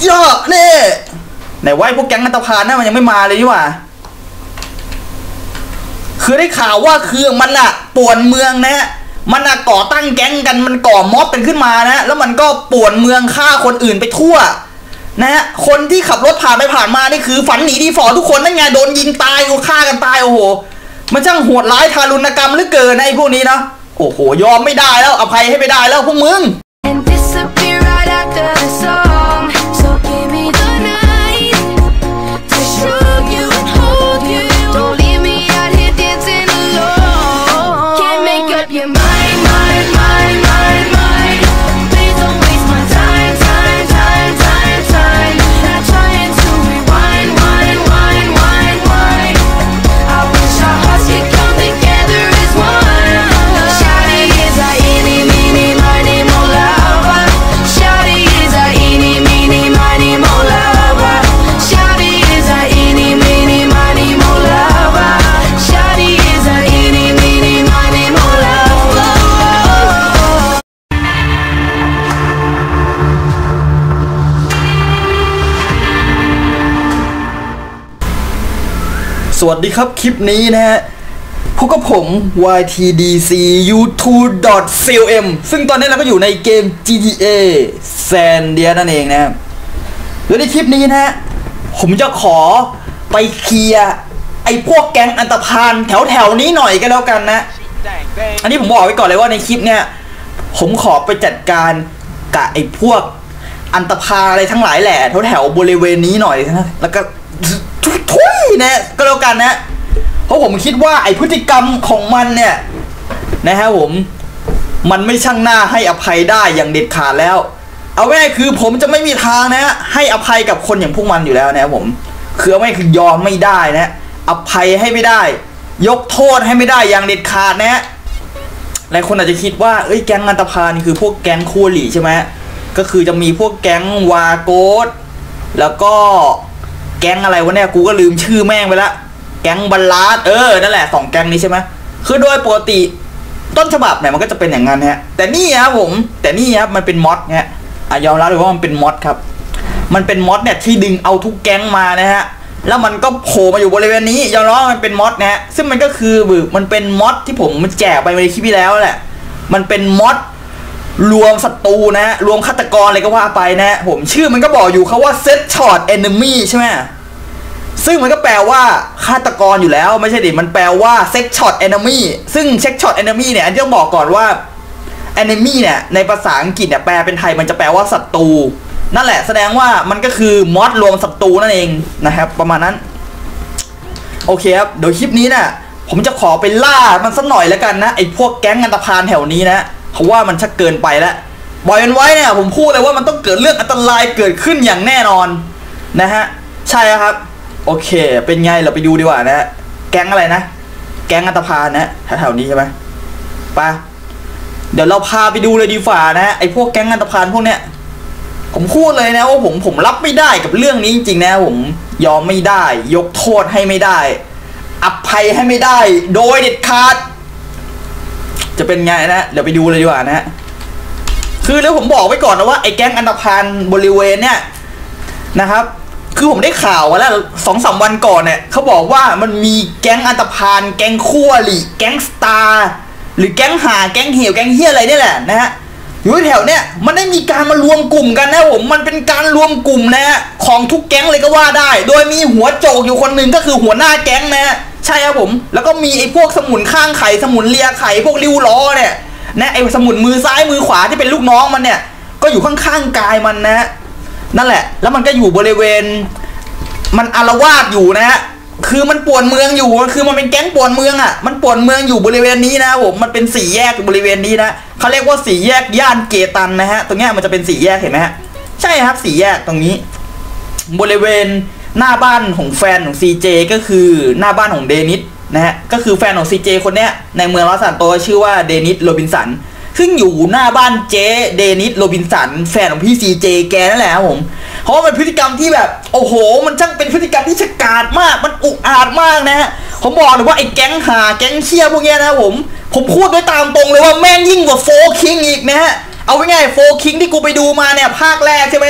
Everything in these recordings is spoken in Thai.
ย่อเน่ไหนว่าพวกแก๊งอันตพาลน่ะมันยังไม่มาเลยนี่หว่าคือได้ข่าวว่าคือมันอะป่วนเมืองนะมันอะก่อตั้งแก๊งกันมันก่อม็อบกันขึ้นมานะแล้วมันก็ป่วนเมืองฆ่าคนอื่นไปทั่วนะคนที่ขับรถผ่านไปผ่านมานี่คือฝันหนีดีฝ่อทุกคนนั่นไงโดนยิงตายโดนฆ่ากันตายโอ้โหมันช่างโหดร้ายทารุณกรรมเหลือเกินนะไอ้พวกนี้นะโอ้โหยอมไม่ได้แล้วอภัยให้ไม่ได้แล้วพวกมึงสวัสดีครับคลิปนี้นะฮะพวกกับผม ytdcu2.clm ซึ่งตอนนี้เราก็อยู่ในเกม GTA San Andreas นั่นเองนะครับแล้วในคลิปนี้นะฮะผมจะขอไปเคลียร์ไอ้พวกแก๊งอันตพาลแถวนี้หน่อยก็แล้วกันนะอันนี้ผมบอกไว้ก่อนเลยว่าในคลิปเนี่ยผมขอไปจัดการกับไอ้พวกอันตพาลอะไรทั้งหลายแหละแถวบริเวณนี้หน่อยนะแล้วก็ทุยนะก็แล้วกันนะเพราะผมคิดว่าไอพฤติกรรมของมันเนี่ยนะฮะผมมันไม่ช่างหน้าให้อภัยได้อย่างเด็ดขาดแล้วเอาไว้คือผมจะไม่มีทางนะให้อภัยกับคนอย่างพวกมันอยู่แล้วนะผมคือไม่คือยอมไม่ได้นะอภัยให้ไม่ได้ยกโทษให้ไม่ได้อย่างเด็ดขาดนะหลายคนอาจจะคิดว่าเอ้ยแก๊งอันตพาลคือพวกแก๊งคู่หลีใช่ไหมก็คือจะมีพวกแก๊งวาโกสแล้วก็แก๊งอะไรวะเนี่ยกูก็ลืมชื่อแม่งไปละแก๊งบัลลาดนั่นแหละ2แก๊งนี้ใช่ไหมคือโดยปกติต้นฉบับเนี่ยมันก็จะเป็นอย่างนั้นฮะแต่นี่ครับผมแต่นี่ครับมันเป็นมอดฮะยอมรับเลยว่ามันเป็นมอดครับมันเป็นมอดเนี่ยที่ดึงเอาทุกแก๊งมานะฮะแล้วมันก็โผล่มาอยู่บริเวณนี้ยอมรับว่ามันเป็นมอดนะฮะซึ่งมันก็คือมันเป็นมอดที่ผมแจกไปในคลิปที่แล้วแหละมันเป็นมอดรวมศัตรูนะฮะรวมฆาตกรอะไรก็ว่าไปนะฮะผมชื่อมันก็บอกอยู่เขาว่า set shot enemy ใช่ไหมซึ่งมันก็แปลว่าฆาตกรอยู่แล้วไม่ใช่ดิมันแปลว่า set shot enemy ซึ่ง set shot enemy เนี่ยอันที่ต้องบอกก่อนว่า enemy เนี่ยในภาษาอังกฤษเนี่ยแปลเป็นไทยมันจะแปลว่าศัตรูนั่นแหละแสดงว่ามันก็คือมอดรวมศัตรูนั่นเองนะครับประมาณนั้นโอเคครับเดี๋ยวคลิปนี้นะผมจะขอไปล่ามันสักหน่อยแล้วกันนะไอ้พวกแก๊งอันตพาลแถวนี้นะเพราะว่ามันชักเกินไปแล้วบอยมันไว้เนี่ยผมพูดเลยว่ามันต้องเกิดเรื่องอันตรายเกิดขึ้นอย่างแน่นอนนะฮะใช่ครับโอเคเป็นไงเราไปดูดีกว่านะแก๊งอะไรนะแก๊งอันตพาลนะแถวๆนี้ใช่ไหมไปเดี๋ยวเราพาไปดูเลยดีฝ่านะไอ้พวกแก๊งอันตพาลพวกเนี้ยผมพูดเลยนะว่าผมรับไม่ได้กับเรื่องนี้จริงๆนะผมยอมไม่ได้ยกโทษให้ไม่ได้อภัยให้ไม่ได้โดยเด็ดขาดจะเป็นไงนะเดี๋ยวไปดูเลยดีกว่านะคือแล้วผมบอกไว้ก่อนนะว่าไอ้แก๊งอันตพาลบริเวณเนี่ยนะครับคือผมได้ข่าวมาแล้ว2-3 วันก่อนเนี่ยเขาบอกว่ามันมีแก๊งอันตพาลแก๊งคู่อริแก๊งสตาร์หรือแก๊งหาแก๊งเหี่ยวแก๊งเฮี้ยอะไรนี่แหละนะฮะอยู่แถวเนี่ยมันได้มีการมารวมกลุ่มกันนะผมมันเป็นการรวมกลุ่มนะของทุกแก๊งเลยก็ว่าได้โดยมีหัวโจกอยู่คนหนึ่งก็คือหัวหน้าแก๊งนะใช่ครับผมแล้วก็มีไอ้พวกสมุนข้างไข่สมุนเลียไข่พวกริ้วล้อเนี่ยนะไอ้สมุนมือซ้ายมือขวาที่เป็นลูกน้องมันเนี่ยก็อยู่ข้างๆกายมันนะนั่นแหละแล้วมันก็อยู่บริเวณมันอาละวาดอยู่นะฮะคือมันป่วนเมืองอยู่คือมันเป็นแก๊งป่วนเมืองอ่ะมันป่วนเมืองอยู่บริเวณนี้นะผมมันเป็น4 แยกบริเวณนี้นะเขาเรียกว่า4 แยกย่านเกตันนะฮะตรงนี้มันจะเป็น4 แยกเห็นไหมฮะใช่ครับ4 แยกตรงนี้บริเวณหน้าบ้านของแฟนของ CJ ก็คือหน้าบ้านของเดนิสนะฮะก็คือแฟนของ CJ คนเนี้ยในเมืองลอสซานโตชื่อว่าเดนิสโรบินสันซึ่งอยู่หน้าบ้านเจเดนิสโรบินสันแฟนของพี่ CJ แกนั่นแหละครับผมเพราะว่ามันพฤติกรรมที่แบบโอ้โหมันช่างเป็นพฤติกรรมที่ฉกาจมากมันอุกอาจมากนะฮะผมบอกเลยว่าไอ้แก๊งหาแก๊งเชี่ยพวกเนี้ยนะผมพูดด้วยตามตรงเลยว่าแม่งยิ่งกว่าโฟคิงอีกนะฮะเอาไว้ง่ายโฟคิงที่กูไปดูมาเนี่ยภาคแรกใช่ไหมฮะ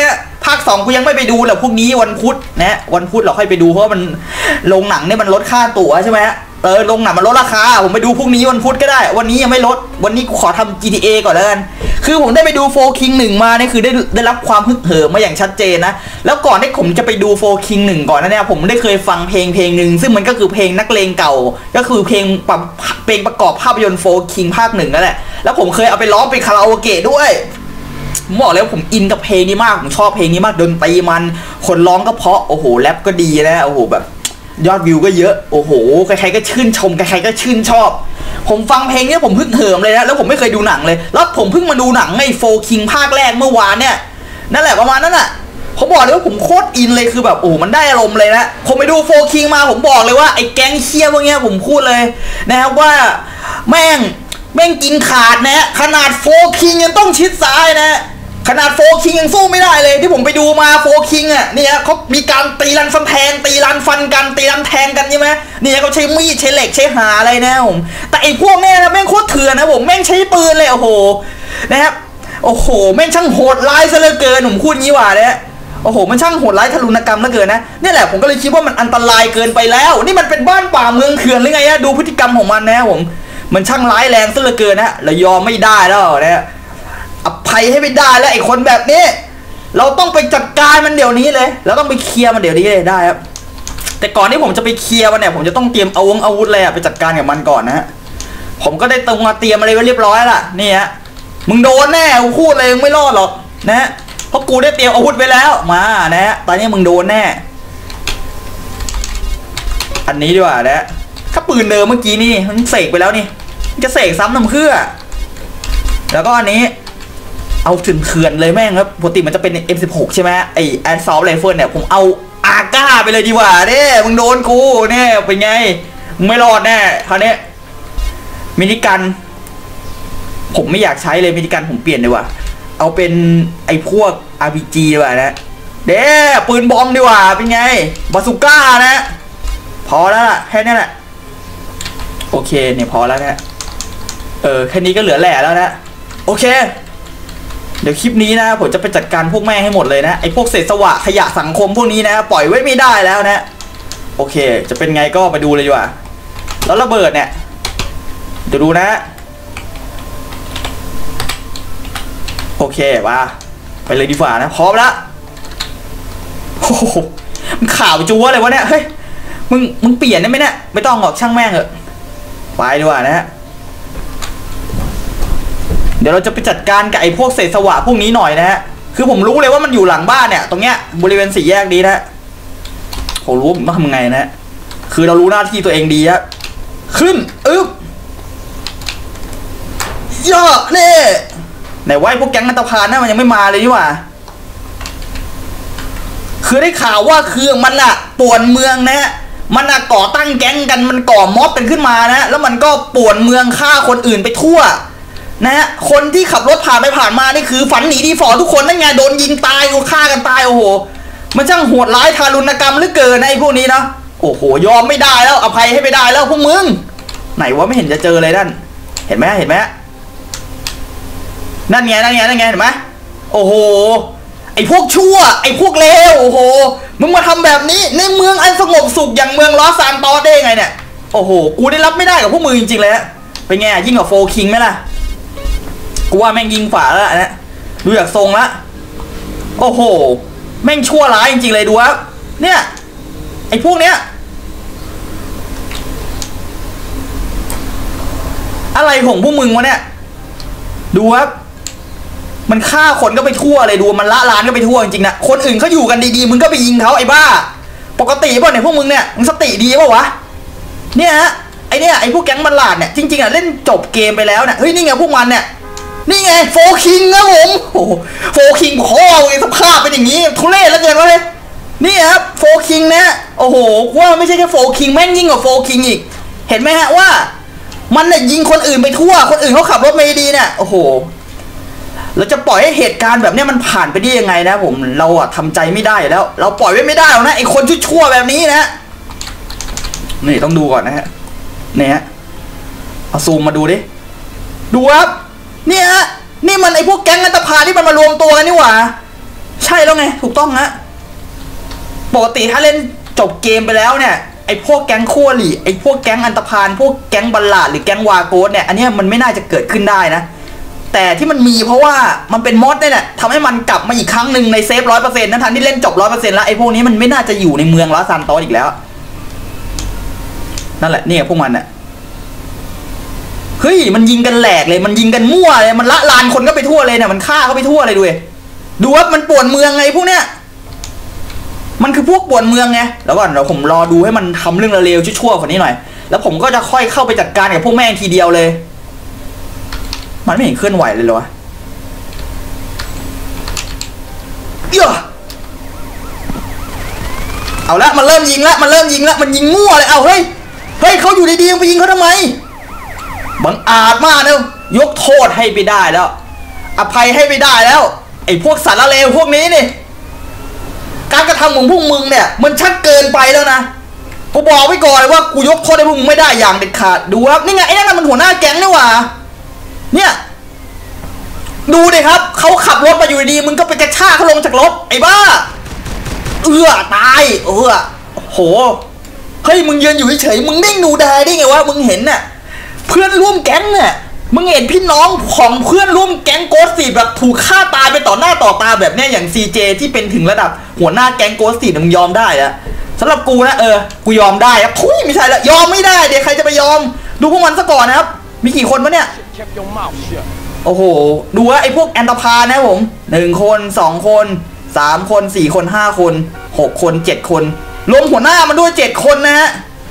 ภาค 2กูยังไม่ไปดูแหละพรุ่งนี้วันพุธนะวันพุธเราค่อยไปดูเพราะมันโรงหนังเนี่ยมันลดค่าตั๋วใช่ไหมโรงหนังมันลดราคาผมไปดูพรุ่งนี้วันพุธก็ได้วันนี้ยังไม่ลดวันนี้กูขอทำ GTA ก่อนแล้วกันคือผมได้ไปดู4 King 1มาเนี่ยคือได้รับความฮึกเหิมมาอย่างชัดเจนนะแล้วก่อนที่ผมจะไปดู4 King 1ก่อนนะเนี่ยผมได้เคยฟังเพลงหนึ่งซึ่งมันก็คือเพลงนักเลงเก่าก็คือเพลงประกอบภาพยนตร์4 King ภาค 1นั่นแหละแล้วผมเคยเอาไปร้องเป็นคาราโอเกะด้วยผมบอกแล้วผมอินกับเพลงนี้มากผมชอบเพลงนี้มากดนตรีมันคนร้องก็เพราะโอ้โหแรปก็ดีนะโอ้โหแบบยอดวิวก็เยอะโอ้โหใครๆก็ชื่นชมใครๆก็ชื่นชอบผมฟังเพลงนี้ผมฮึกเหิมเลยนะแล้วผมไม่เคยดูหนังเลยแล้วผมเพิ่งมาดูหนังไอ้4 King ภาคแรกเมื่อวานเนี่ยนั่นแหละประมาณนั้นน่ะผมบอกเลยว่าผมโคตรอินเลยคือแบบโอ้มันได้อารมณ์เลยนะผมไปดู4 King มาผมบอกเลยว่าไอ้แก๊งเคี้ยพวกเนี้ยผมพูดเลยนะครับว่าแม่งกินขาดนะขนาด4 King ยังต้องชิดซ้ายนะขนาด4 King ยังสู้ไม่ได้เลยที่ผมไปดูมา4 King อ่ะเนี่ยเขามีการตีรันฟันแทงตีรันฟันกันตีรันแทงกันใช่ไหมเนี่ยเขาใช้มีดใช้เหล็กใช้หาอะไรนะผมแต่ไอ้พวกเนี้ยนะแม่งโคตรเถื่อนนะผมแม่งใช้ปืนเลยโอ้โหนะครับโอ้โหแม่งช่างโหดร้ายซะเหลือเกินผมพูดงี้ว่าเนี่ยโอ้โหมันช่างโหดร้ายทารุณกรรมเหลือเกินนะนี่แหละผมก็เลยคิดว่ามันอันตรายเกินไปแล้วนี่มันเป็นบ้านป่าเมืองเถื่อนหรือไงอะดูพฤติกรรมของมันนะผมมันช่างร้ายแรงซะเหลือเกินนะเรายอมไม่ได้แล้วนะอภัยให้ไม่ได้แล้วไอ้คนแบบนี้เราต้องไปจัดการมันเดี๋ยวนี้เลยเราต้องไปเคลียร์มันเดี๋ยวนี้เลยได้ครับแต่ก่อนที่ผมจะไปเคลียร์มันเนี่ยผมจะต้องเตรียมอาวุธอะไรไปจัดการกับมันก่อนนะฮะผมก็ได้เตรียมอะไรไว้เรียบร้อยละนี่ฮะมึงโดนแน่กูพูดเลยมึงไม่รอดหรอกนะเพราะกูได้เตรียมอาวุธไว้แล้วมานะฮะตอนนี้มึงโดนแน่อันนี้ดีกว่านะถ้าปืนเดิมเมื่อกี้นี่มันเสกไปแล้วนี่จะเสกซ้ำน้ำเพื่อแล้วก็อันนี้เอาถึงเขื่อนเลยแม่งครับปกติมันจะเป็น M16 ใช่ไหมไอแอร์ซอลไรเฟิลเนี่ยผมเอาอาก้าไปเลยดีกว่าเนี่ยมึงโดนกูเนี่ยเป็นไงมึงไม่รอดแน่คราวนี้มินิกันผมไม่อยากใช้เลยมินิกันผมเปลี่ยนดีกว่าเอาเป็นไอพวก RPG ดีกว่านะเด้ปืนบอมดีกว่าเป็นไงบาซูก้านะพอแล้วล่ะแค่นี้แหละโอเคเนี่ยพอแล้วนะแค่นี้ก็เหลือแหล่แล้วนะโอเคเดี๋ยวคลิปนี้นะผมจะไปจัดการพวกแม่ให้หมดเลยนะไอ้พวกเศษสวะขยะสังคมพวกนี้นะปล่อยไว้ไม่ได้แล้วนะโอเคจะเป็นไงก็มาดูเลยดีกว่าแล้วระเบิดเนี่ยเดี๋ยวดูนะโอเคมาไปเลยดีกว่านะพร้อมแล้วโอ้โหมันข่าวจัวเลยวะเนี่ยเฮ้ยมึงเปลี่ยนได้ไหมเนี่ยไม่ต้องหรอกช่างแม่งเถอะไปดีกว่านะเดี๋ยวเราจะไปจัดการกับไอ้พวกเศษสวะพวกนี้หน่อยนะฮะคือผมรู้เลยว่ามันอยู่หลังบ้านเนี่ยตรงเนี้ยบริเวณสี่แยกนี้นะผมรู้ผมต้องทำไงนะคือเรารู้หน้าที่ตัวเองดีฮะขึ้นย่อเน่ไหนว่าพวกแก๊งอันตพานนะมันยังไม่มาเลยนี่หว่าคือได้ข่าวว่าคือมันอะป่วนเมืองนะมันอะก่อตั้งแก๊งกันมันก่อม็อบกันขึ้นมานะแล้วมันก็ป่วนเมืองฆ่าคนอื่นไปทั่วนะฮะคนที่ขับรถผ่านไปผ่านมานี่คือฝันหนีดีฝ่อทุกคนนั่นไงโดนยิงตายโดนฆ่ากันตายโอ้โหมันช่างโหดร้ายทารุณกรรมเหลือเกินไอ้พวกนี้นะโอ้โหยอมไม่ได้แล้วอภัยให้ไม่ได้แล้วพวกมึงไหนวะไม่เห็นจะเจอเลยนั่นเห็นไหมนั่นไงเห็นไหมโอ้โหไอ้พวกชั่วไอ้พวกเลวโอ้โหมึงมาทำแบบนี้ในเมืองอันสงบสุขอย่างเมืองลอสซานตอสได้ไงเนี่ยโอ้โหกูได้รับไม่ได้กับพวกมึงจริงๆเลยฮะเป็นไงยิ่งกว่า4 Kingไหมล่ะกูว่าแม่งยิงฝาแล้วนะดูจากทรงละโอ้โหแม่งชั่วร้ายจริงๆเลยดูครับเนี่ยไอ้พวกเนี้ยอะไรของพวกมึงวะเนี่ยดูครับมันฆ่าคนก็ไปทั่วเลยดูมันละลานก็ไปทั่วจริงๆนะคนอื่นเขาอยู่กันดีๆมึงก็ไปยิงเขาไอ้บ้าปกติป่ะเนี่ยพวกมึงเนี่ยมึงสติดีป่ะวะเนี่ยฮะไอ้พวกแก๊งบัลลาดเนี่ยจริงๆอ่ะเล่นจบเกมไปแล้วเนี่ยเฮ้ยนี่ไงพวกมันเนี่ยนี่ไง4 King นะผมโอ้โห4 King พ่อไงสภาพเป็นอย่างนี้ทุเรศแล้วเกินวะเลยนี่ครับ4 King นะโอ้โหว่าไม่ใช่แค่4 King แม่งยิ่งกว่า4 King อีกเห็นไหมฮะว่ามันเนี่ยยิงคนอื่นไปทั่วคนอื่นเขาขับรถไม่ดีเนี่ยโอ้โหเราจะปล่อยให้เหตุการณ์แบบนี้มันผ่านไปได้ยังไงนะผมเราอะทำใจไม่ได้แล้วเราปล่อยไว้ไม่ได้หรอกนะไอ้คนชั่วแบบนี้นะนี่ต้องดูก่อนนะฮะเนี่ยเอาซูมมาดูดิดูครับเนี่ยนี่มันไอ้พวกแก๊งอันตพาที่มันมารวมตัวกันนี่หว่าใช่ช่แล้วไงถูกต้องนะปกติถ้าเล่นจบเกมไปแล้วเนี่ยไอ้พวกแก๊งคู่อริไอ้พวกแก๊งอันธพาลพวกแก๊งบัลลาดหรือแก๊งวาโกสเนี่ยอันนี้มันไม่น่าจะเกิดขึ้นได้นะแต่ที่มันมีเพราะว่ามันเป็นมอดเนี่ยแหละทำให้มันกลับมาอีกครั้งหนึ่งในเซฟ100%ทั้งที่เล่นจบ100%แล้วไอ้พวกนี้มันไม่น่าจะอยู่ในเมืองลอสซานโตสอีกแล้วนั่นแหละเนี่ยพวกมันเนี่ยเฮ้ยมันยิงกันแหลกเลยมันยิงกันมั่วเลยมันละลานคนก็ไปทั่วเลยเนี่ยมันฆ่าเขาไปทั่วเลยดูว่ามันป่วนเมืองไงพวกเนี้ยมันคือพวกป่วนเมืองไงแล้วก่อนเราผมรอดูให้มันทำเรื่องเร็วๆชั่วๆกว่านี้หน่อยแล้วผมก็จะค่อยเข้าไปจัดการกับพวกแม่งทีเดียวเลยมันไม่เห็นเคลื่อนไหวเลยเหรอวะเอาละมันเริ่มยิงละมันยิงมั่วเลยเอาเฮ้ยเขาอยู่ดีๆไปยิงเขาทำไมบังอาจมากนะยกโทษให้ไปได้แล้วอภัยให้ไปได้แล้วไอ้พวกสารเลวพวกนี้นี่การกระทำของพวกมึงเนี่ยมันชัดเกินไปแล้วนะกูบอกไว้ก่อนเลยว่ากูยกโทษให้พวกมึงไม่ได้อย่างเด็ดขาดดูครับนี่ไงไอ้นั่นมันหัวหน้าแก๊งนี่หว่าเนี่ยดูดิครับเขาขับรถมาอยู่ดีมึงก็ไปกระชากเขาลงจากรถไอ้บ้าตายโหเฮ้ยมึงยืนอยู่เฉยๆมึงนิ่งดูได้ไงวะมึงเห็นน่ะเพื่อนร่วมแก๊งเนี่ยมึงเห็นพี่น้องของเพื่อนร่วมแก๊งโกสตีแบบถูกฆ่าตายไปต่อหน้าต่อตาแบบเนี้ยอย่าง CJ ที่เป็นถึงระดับหัวหน้าแก๊งโกสตีมึงยอมได้แล้วสำหรับกูนะกูยอมได้ครับทุยไม่ใช่ละยอมไม่ได้เดี๋ยวใครจะไปยอมดูพวกมันซะก่อนนะครับมีกี่คนวะเนี่ยโอ้โหดูว่าไอ้พวกแอนตาพานะผม1 คน 2 คน3 คน4 คน5 คน6 คน7 คนรวมหัวหน้ามันด้วย7 คนนะฮะ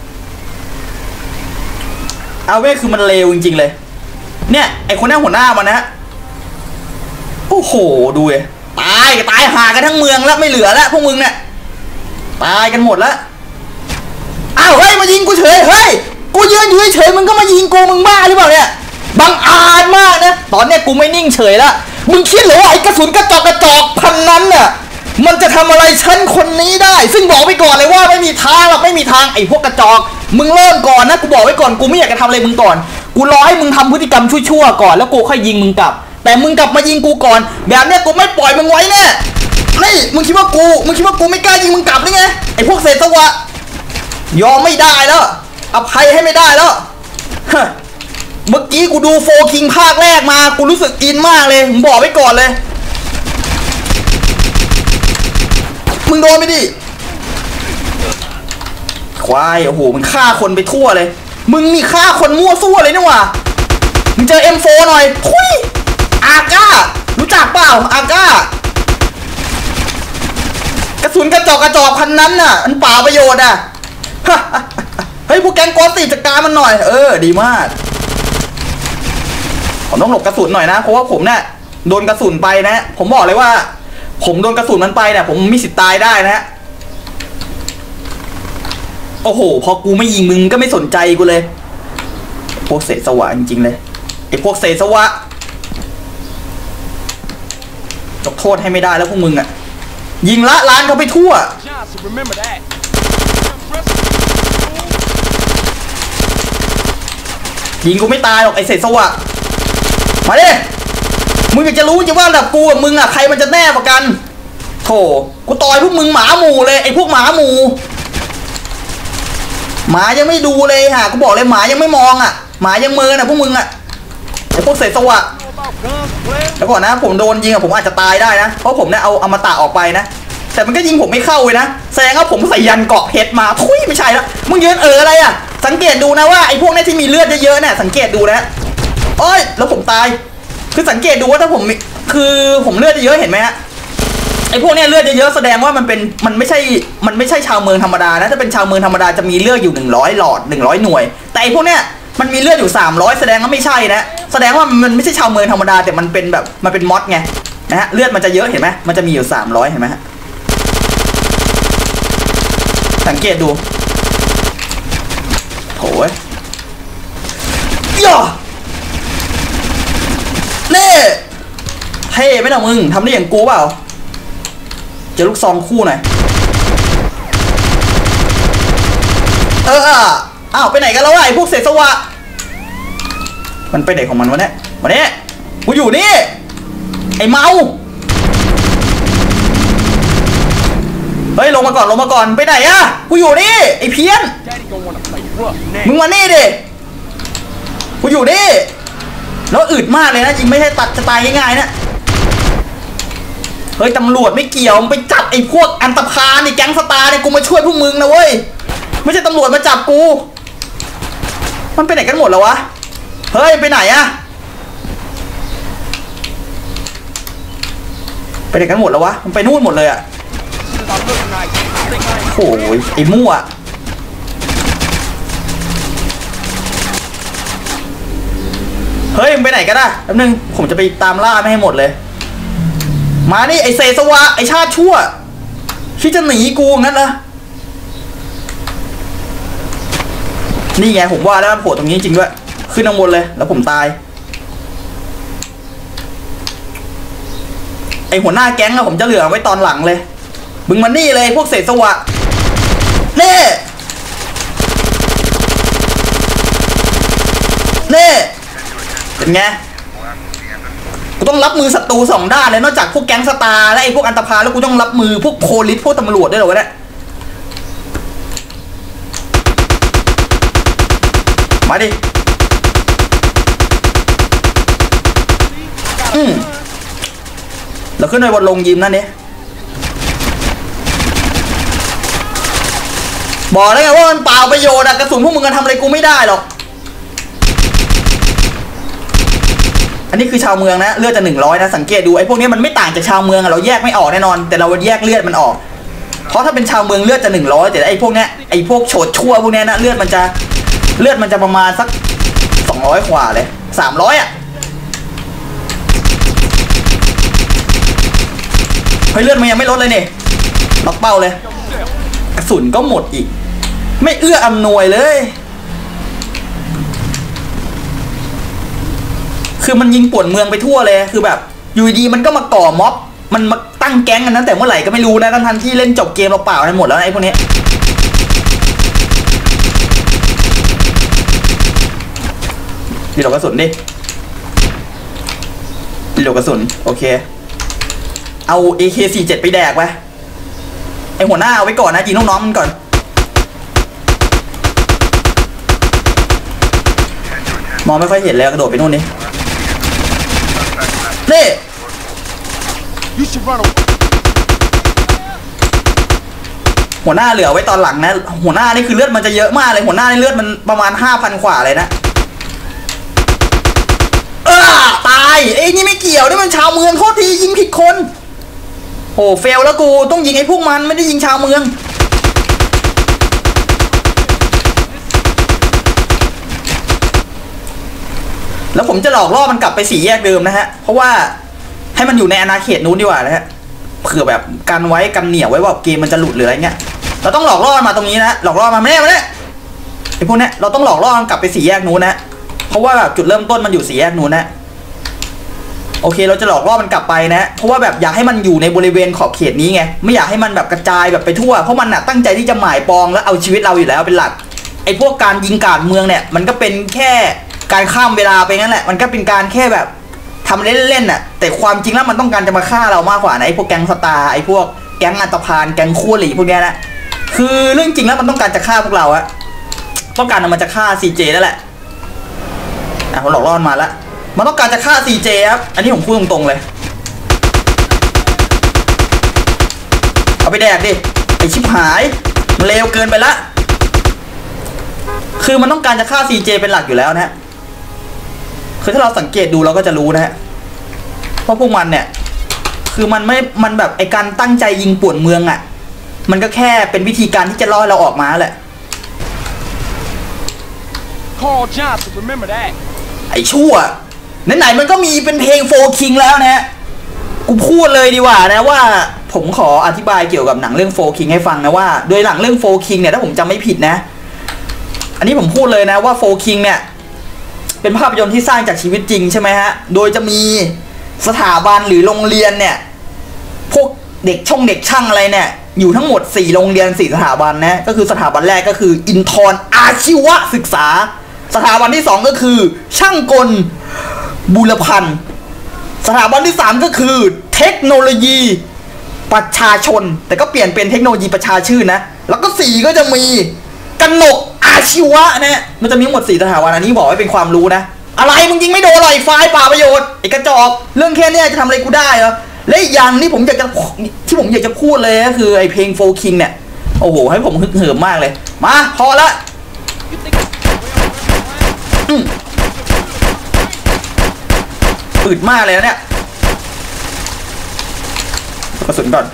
เอาเว้ยคือมันเลวจริงๆเลยเนี่ยไอ้คนนั้นหัวหน้ามันนะโอ้โหดูเลยตายหากันทั้งเมืองแล้วไม่เหลือแล้วพวกมึงเนี่ยตายกันหมดแล้วอ้าวเฮ้ยมายิงกูเฉยเฮ้ยกูยืนอยู่เฉยมึงก็มายิงกูมึงบ้าหรือเปล่าเนี่ยบังอาจมากนะตอนเนี้ยกูไม่นิ่งเฉยละมึงคิดเหรอว่าไอ้กระสุนกระจอกพันนั้นน่ะมันจะทำอะไรฉันคนนี้ได้ซึ่งบอกไปก่อนเลยว่าไม่มีทางหรอกไม่มีทางไอ้พวกกระจอกมึงเริ่มก่อนนะกูบอกไว้ก่อนกูไม่อยากจะทำอะไรมึงก่อนกูรอให้มึงทำพฤติกรรมชั่วๆก่อนแล้วกูค่อยยิงมึงกลับแต่มึงกลับมายิงกูก่อนแบบเนี้ยกูไม่ปล่อยมึงไว้แน่นี่มึงคิดว่ากูไม่กล้ายิงมึงกลับได้ไงไอ้พวกเศษสวะยอมไม่ได้แล้วอภัยให้ไม่ได้แล้วเมื่อกี้กูดูโฟคิงภาคแรกมากูรู้สึกอินมากเลยผมบอกไว้ก่อนเลยมึงโดนไปดิควายโอ้โหมันฆ่าคนไปทั่วเลยมึงนี่ฆ่าคนมั่วซั่วเลยนี่หว่ามึงเจอ M4 หน่อยทุยอาก้ารู้จักเปล่าอาก้ากระสุนกระจอกพันนั้นน่ะมันเปล่าประโยชน์อ่ะเฮ้ยพวกแก๊งโกสตีจัดการมันหน่อยดีมากผมต้องหลบกระสุนหน่อยนะเพราะว่าผมเนี่ยโดนกระสุนไปนะผมบอกเลยว่าผมโดนกระสุนมันไปเนี่ยผมมีสิทธิ์ตายได้นะโอ้โหพอกูไม่ยิงมึงก็ไม่สนใจกูเลยพวกเศษสวะจริงๆเลยไอ้พวกเศษสวะยกโทษให้ไม่ได้แล้วพวกมึงอ่ะยิงละล้านเขาไปทั่วยิงกูไม่ตายหรอกไอ้เศษสวะมาดิมึงอยากจะรู้จริงว่าแบบกูกับมึงอ่ะใครมันจะแน่กว่ากันโธ่กูต่อยพวกมึงหมาหมู่เลยไอ้พวกหมาหมู่หมายังไม่ดูเลยฮะกูบอกเลยหมายังไม่มองอ่ะหมายังเมินอ่ะพวกมึงอ่ะไอ้พวกเศษสวะแล้วก่อนนะผมโดนยิงอ่ะผมอาจจะตายได้นะเพราะผมเนี่ยเอาอมตะออกไปนะแต่มันก็ยิงผมไม่เข้าเลยนะแสดงว่าผมใส่ยันเกาะเพชรมาทุยไม่ใช่แล้วมึงยืนอะไรอ่ะสังเกตดูนะว่าไอ้พวกนี้ที่มีเลือดเยอะๆเนี่ยสังเกตดูนะโอ้ยแล้วผมตายคือสังเกตดูว่าถ้าผมเลือดเยอะเห็นไหมฮะไอ้พวกนี้เลือดเยอะแสดงว่ามันไม่ใช่ชาวเมืองธรรมดานะถ้าเป็นชาวเมืองธรรมดาจะมีเลือดอยู่100หลอด100หน่วยแต่ไอ้พวกเนี้ยมันมีเลือดอยู่300แสดงว่าไม่ใช่นะแสดงว่ามันไม่ใช่ชาวเมืองธรรมดาแต่มันเป็นแบบมันเป็นมอดไงนะฮะเลือดมันจะเยอะเห็นไหมมันจะมีอยู่300เห็นไหมฮะสังเกตดูโอ้ยย่อเน่เท่ไหมล่ะมึงทำได้อย่างกูเปล่าเจอลูกซองคู่หน่อยอ้าวไปไหนกันแล้วไอ้พวกเศษสวะมันไปไหนของมันวะเนี่ยวันนี้กูอยู่นี่ไอ้เมาฮ้ยลงมาก่อนไปไหนอะกูอยู่นี่ไอ้เพี้ยนมึงมานี่ดิกูอยู่นี่แล้วอึดมากเลยนะจริงไม่ใช่ตัดจะตายง่ายๆนะเฮ้ยตำรวจไม่เกี่ยวไปจับไอ้พวกอันตพาลไอ้แก๊งสตาร์เนี่ยกูมาช่วยพวกมึงนะเว้ยไม่ใช่ตำรวจมาจับกูมันไปไหนกันหมดแล้ววะเฮ้ยไปไหนอะไปไหนกันหมดแล้ววะมันไปนู่นหมดเลยอะโอ้ยไอ้มั่วเฮ้ยมึงไปไหนกันอะแป๊บนึงผมจะไปตามล่าไม่ให้หมดเลยมานี่ไอเซสวะไอชาติชั่วคิดจะหนีกูงั้นเหรอนี่ไงผมว่าแล้วมันโผล่ตรงนี้จริงด้วยขึ้นข้างบนเลยแล้วผมตายไอหัวหน้าแก๊งอะผมจะเหลือไว้ตอนหลังเลยมึงมานี่เลยพวกเศษสวะเน่เป็นไงกูต้องรับมือศัตรูสองด้านเลยนอกจากพวกแก๊งสตาร์และไอ้พวกอันตพาลแล้วกูต้องรับมือพวกโพลิสพวกตำรวจด้วยเหรอวะเนี่ยมาดิเราขึ้นไปบนลงยิมนั่นนี่บอกได้ไงว่ามันเปล่าประโยชน์อะกระสุนพวกมึงกันทำอะไรกูไม่ได้หรอกอันนี้คือชาวเมืองนะเลือดจะ100นะสังเกตดูไอ้พวกนี้มันไม่ต่างจากชาวเมืองเราแยกไม่ออกแน่นอนแต่เราแยกเลือดมันออกเพราะถ้าเป็นชาวเมืองเลือดจะ100แต่ไอ้พวกเนี้ยไอ้พวกโฉดชั่วพวกเนี้ยนะเลือดมันจะประมาณสัก200กว่าเลย300อะเฮ้ยเลือดมันยังไม่ลดเลยเนี่ยล็อกเป้าเลยกระสุนก็หมดอีกไม่เอื้ออำนวยเลยคือมันยิงป่วนเมืองไปทั่วเลยคือแบบอยู่ดีมันก็มาก่อม็อบมันมาตั้งแก๊งกันนั้นแต่เมื่อไหร่ก็ไม่รู้นะทันที่เล่นจบเกมเราเปล่าไปหมดแล้วไอ้พวกนี้ดีดกระสุนดิดีดกระสุนโอเคเอา AK47 ไปแดกไปไอหัวหน้าเอาไว้ก่อนนะยิงน้องๆมันก่อนมองไม่ค่อยเห็นเลยกระโดดไปนู่นนี่นี่หัวหน้าเหลือไว้ตอนหลังนะหัวหน้านี่คือเลือดมันจะเยอะมากเลยหัวหน้านี่เลือดมันประมาณ 5,000 กว่าเลยนะตายไอ้นี่ไม่เกี่ยวนี่มันชาวเมืองโทษทียิงผิดคนโอ้เฟลแล้วกูต้องยิงไอ้พวกมันไม่ได้ยิงชาวเมืองแล้วผมจะหลอกล่อมันกลับไป4 แยกเดิมนะฮะเพราะว่าให้มันอยู่ในอาณาเขตนู้นดีกว่านะฮะเผื่อแบบกันไว้กันเหนียวไว้ว่าเกมมันจะหลุดหรืออะไรเงี้ยเราต้องหลอกล่อมาตรงนี้นะหลอกล่อมาไม่ได้ไอ้พวกเนี้ยเราต้องหลอกล่อมันกลับไป4 แยกนู้นนะเพราะว่าแบบจุดเริ่มต้นมันอยู่4 แยกนู้นนะโอเคเราจะหลอกล่อมันกลับไปนะเพราะว่าแบบอยากให้มันอยู่ในบริเวณขอบเขตนี้ไงไม่อยากให้มันแบบกระจายแบบไปทั่วเพราะมันน่ะตั้งใจที่จะหมายปองแล้วเอาชีวิตเราอยู่แล้วเป็นหลักไอ้พวกการยิงกาดเมืองเนี่ยมันก็เป็นแค่การข้ามเวลาไปงั้นแหละมันก็เป็นการแค่แบบทำเล่นๆน่ะแต่ความจริงแล้วมันต้องการจะมาฆ่าเรามากกว่านะไอ้พวกแก๊งสตาร์ไอ้พวกแก๊งอันตพาลแก๊งคู่หลีพวกเนี้ยนะคือเรื่องจริงแล้วมันต้องการจะฆ่าพวกเราอะต้องการมันจะฆ่า CJ นั่นแหละผมหลอกล่อมาแล้วมันต้องการจะฆ่า CJ ครับอันนี้ผมพูดตรงๆเลยเอาไปแดกดิไอชิบหายมันเลวเกินไปละคือมันต้องการจะฆ่า CJ เป็นหลักอยู่แล้วนะคือถ้าเราสังเกตดูเราก็จะรู้นะฮะเพราะพวกมันเนี่ยคือมันแบบไอการตั้งใจยิงป่วนเมืองอ่ะมันก็แค่เป็นวิธีการที่จะล่อเราออกมาแหละไอชั่วไหนๆมันก็มีเป็นเพลงโฟคิงแล้วนะกูพูดเลยดีกว่านะว่าผมขออธิบายเกี่ยวกับหนังเรื่องโฟคิงให้ฟังนะว่าโดยหนังเรื่องโฟคิงเนี่ยถ้าผมจำไม่ผิดนะอันนี้ผมพูดเลยนะว่าโฟคิงเนี่ยเป็นภาพยนตร์ที่สร้างจากชีวิตจริงใช่ไหมฮะโดยจะมีสถาบันหรือโรงเรียนเนี่ยพวกเด็กช่างอะไรเนี่ยอยู่ทั้งหมด4 โรงเรียน4 สถาบันนะก็คือสถาบันแรกก็คืออินทรอาชีวศึกษาสถาบันที่2ก็คือช่างกลบุรพันธ์สถาบันที่3ก็คือเทคโนโลยีประชาชนแต่ก็เปลี่ยนเป็นเทคโนโลยีประชาชื่นนะแล้วก็4ก็จะมีกนกอาชีวะนะมันจะมีหมด4สถาบันอันนี้บอกไว้เป็นความรู้นะอะไรมึงยิงไม่โดนหรอไฟป่าประโยชน์ไอ้กระจอกเรื่องแค่นี้จะทำอะไรกูได้เหรอและอีกอย่างที่ผมอยากจะพูดเลยก็คือไอ้เพลงโฟคิงเนี่ยโอ้โหให้ผมฮึกเหิมมากเลยมาพอละอึดมากเลยนะเนี่ยกระสุนก่อน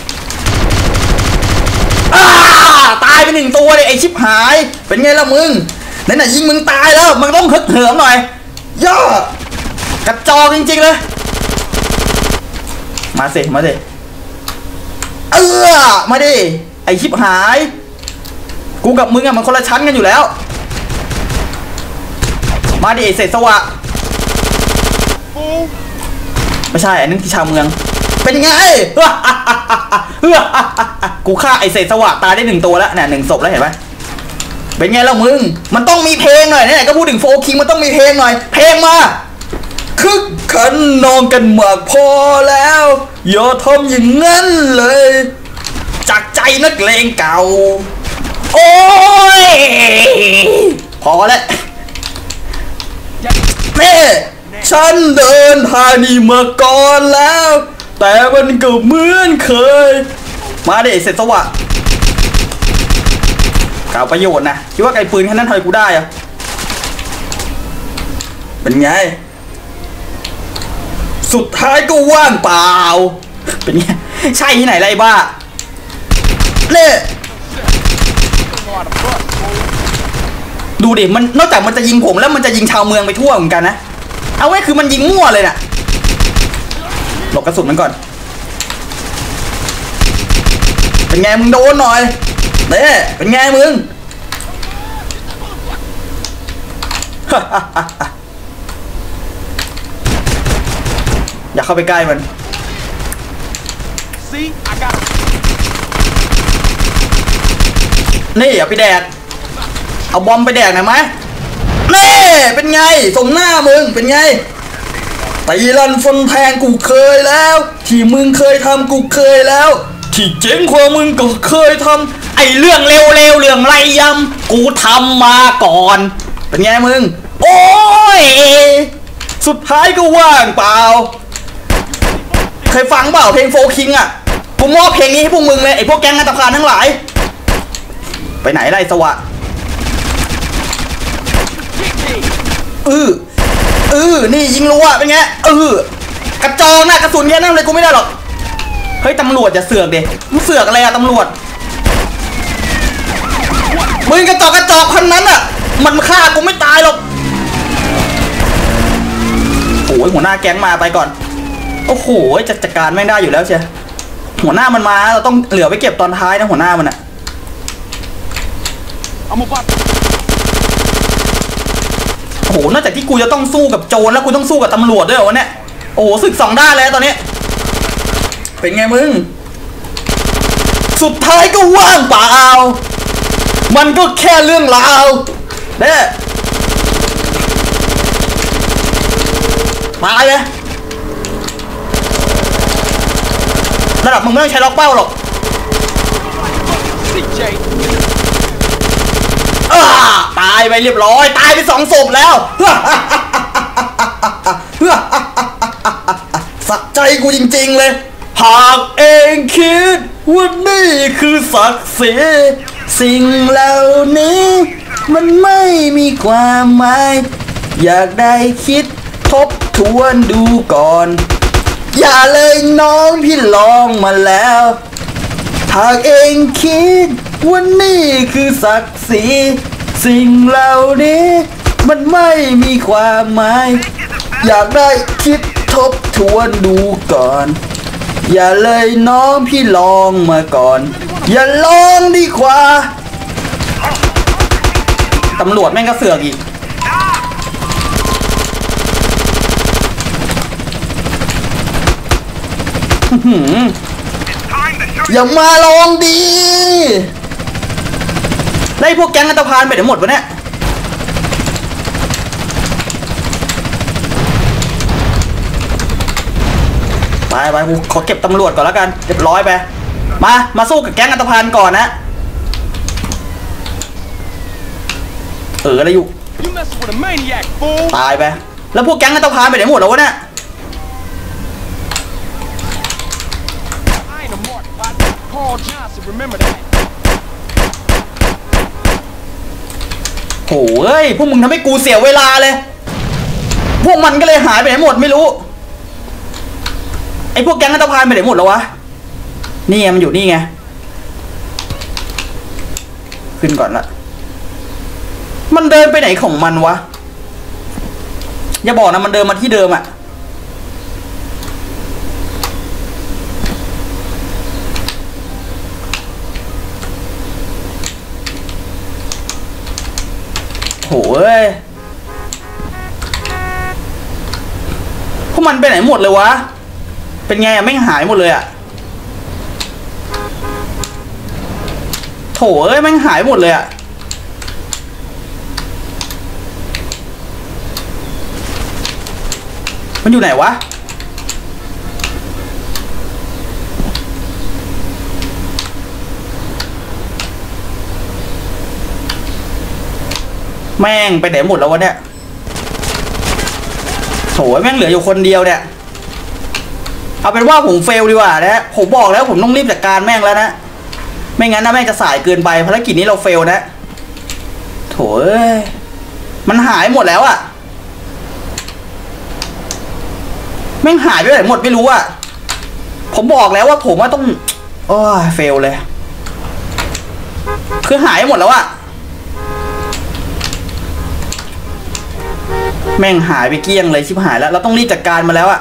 ตายไป1ตัวเลยไอชิบหายเป็นไงล่ะมึงไหนยิงมึงตายแล้วมึงต้องฮึกเหิมหน่อยย่อกระจอกจริงๆเลยมาสิมาดิไอชิบหายกูกับมึงอะมันคนละชั้นกันอยู่แล้วมาดิเศษสวะไม่ใช่อันนั้นที่ชาวเมืองเป็นไงกูฆ่าไอเศษสวะตายได้1ตัวแล้วเนี่ย1ศพแล้วเห็นไหมเป็นไงล่ะมึงมันต้องมีเพลงหน่อยเนี่ยก็พูดถึงโฟคิงมันต้องมีเพลงหน่อยเพลงมาคึกขันนองกันมากพอแล้วอย่าทำอย่างนั้นเลยจากใจนักเลงเก่าโอ้ยพอแล้วแม่ฉันเดินทางนี้มาก่อนแล้วแต่มันก็เหมือนเคยมาดิเสร็จสวะกล่าวประโยชน์นะคิดว่าไกลปืนแค่นั้นทำไมกูได้อะเป็นไงสุดท้ายก็ว่างเปล่าเป็นไงใช่ที่ไหนไรบ้าเน่ดูดิมันนอกจากมันจะยิงผมแล้วมันจะยิงชาวเมืองไปทั่วเหมือนกันนะเอาไว้คือมันยิงมั่วเลยน่ะหลบกระสุนมันก่อนเป็นไงมึงโดนหน่อยเน่เป็นไงมึงอย่าเข้าไปใกล้มันนี่อย่าไปแดกเอาบอมไปแดกหน่อยไหมนี่เป็นไงสมหน้ามึงเป็นไงตีลันฟันแทงกูเคยแล้วที่มึงเคยทำกูเคยแล้วที่เจ๋งกว่ามึงก็เคยทำไอเรื่องเร็วๆเรื่องไรยำกูทำมาก่อนเป็นไงมึงโอ้ยสุดท้ายก็ว่างเปล่าเคยฟังเปล่าเพลงโฟคิงอ่ะกูมอบเพลงนี้ให้พวกมึงเลยไอพวกแก๊งอันตรพานทั้งหลายไปไหนไรสวะนี่ยิงรัวเป็นไงกระจอกนะกระสุนแค่นั้นเลยกูไม่ได้หรอกเฮ้ยตำรวจอย่าเสือกดิมึงเสือกอะไรอะตำรวจมึงกระจอกคนนั้นอะมันฆ่ากูไม่ตายหรอกโอ้ยหัวหน้าแก๊งมาไปก่อนโอ้โหจัดการไม่ได้อยู่แล้วเชียหัวหน้ามันมาเราต้องเหลือไว้เก็บตอนท้ายนะหัวหน้ามันอะโอ้โหนอกจากที่กูจะต้องสู้กับโจรแล้วกูต้องสู้กับตำรวจด้วยวะเนี่ยโอ้โหศึก2 ด้านแล้วตอนนี้เป็นไงมึงสุดท้ายก็ว่างเปล่ามันก็แค่เรื่องราวเนี่ยตายเลยระดับมึงไม่ต้องใช้ล็อกเป้าหรอกตายไปเรียบร้อยตายไป2 ศพแล้วสักใจกูจริงๆเลยหากเองคิดว่านี่คือศักดิ์ศรีสิ่งเหล่านี้มันไม่มีความหมายอยากได้คิดทบทวนดูก่อนอย่าเลยน้องพี่ลองมาแล้วหากเองคิดว่านี่คือศักดิ์ศรีสิ่งเหล่านี้มันไม่มีความหมายอยากได้คิดทบทวนดูก่อนอย่าเลยน้องพี่ลองมาก่อนอย่าลองดีกว่าตำรวจแม่งก็เสือกอีกอย่ามาลองดีไล่พวกแก๊งอันตรพานไปหมดวะเนี่ยไปกูขอเก็บตำรวจก่อนแล้วกันเรียบร้อยไปมาสู้กับแก๊งอันธพาลก่อนนะอะไรอยู่ตายไปแล้วพวกแก๊งอันธพาลไปไหนหมดแล้ววะเนี่ยโถ่เอ้ยพวกมึงทำให้กูเสียเวลาเลยพวกมันก็เลยหายไปไหนหมดไม่รู้ไอ้พวกแก๊งอันธพาลไปไหนหมดแล้ววะนี่ไงมันอยู่นี่ไงขึ้นก่อนละมันเดินไปไหนของมันวะอย่าบอกนะมันเดินมาที่เดิมอะโถ่เอ้ยพวกมันไปไหนหมดเลยวะเป็นไงอะไม่หายหมดเลยอะโถ่เอ้ยแม่งหายหมดเลยอะมันอยู่ไหนวะแม่งไปไหนหมดแล้ววะเนี่ยโถ่แม่งเหลืออยู่คนเดียวเนี่ยเอาเป็นว่าผมเฟลดีกว่านะผมบอกแล้วผมต้องรีบจัดการแม่งแล้วนะไม่งั้นนะแม่งจะสายเกินไปภารกิจนี้เราเฟลนะโถ่มันหายหมดแล้วอะแม่งหายไปไหนหมดไม่รู้อะผมบอกแล้วว่าผมว่าต้องโอ้ยเฟลเลยคือหายหมดแล้วอะแม่งหายไปเกลี้ยงเลยชิบหายแล้วเราต้องรีบจัดการมาแล้วอะ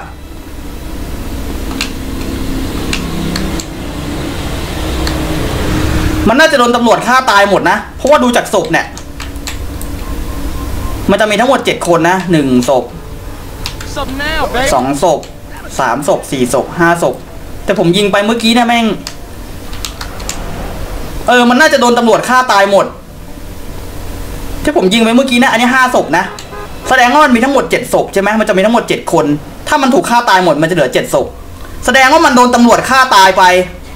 มันน่าจะโดนตำรวจฆ่าตายหมดนะเพราะว่าดูจากศพเนี่ยมันจะมีทั้งหมด7คนนะ1ศพ2ศพ3ศพ4ศพ5ศพแต่ผมยิงไปเมื่อกี้เนี่ยแม่งมันน่าจะโดนตำรวจฆ่าตายหมดที่ผมยิงไปเมื่อกี้นะอันนี้5ศพนะแสดงว่ามันมีทั้งหมด7ศพใช่ไหมมันจะมีทั้งหมด7คนถ้ามันถูกฆ่าตายหมดมันจะเหลือ7ศพแสดงว่ามันโดนตำรวจฆ่าตายไป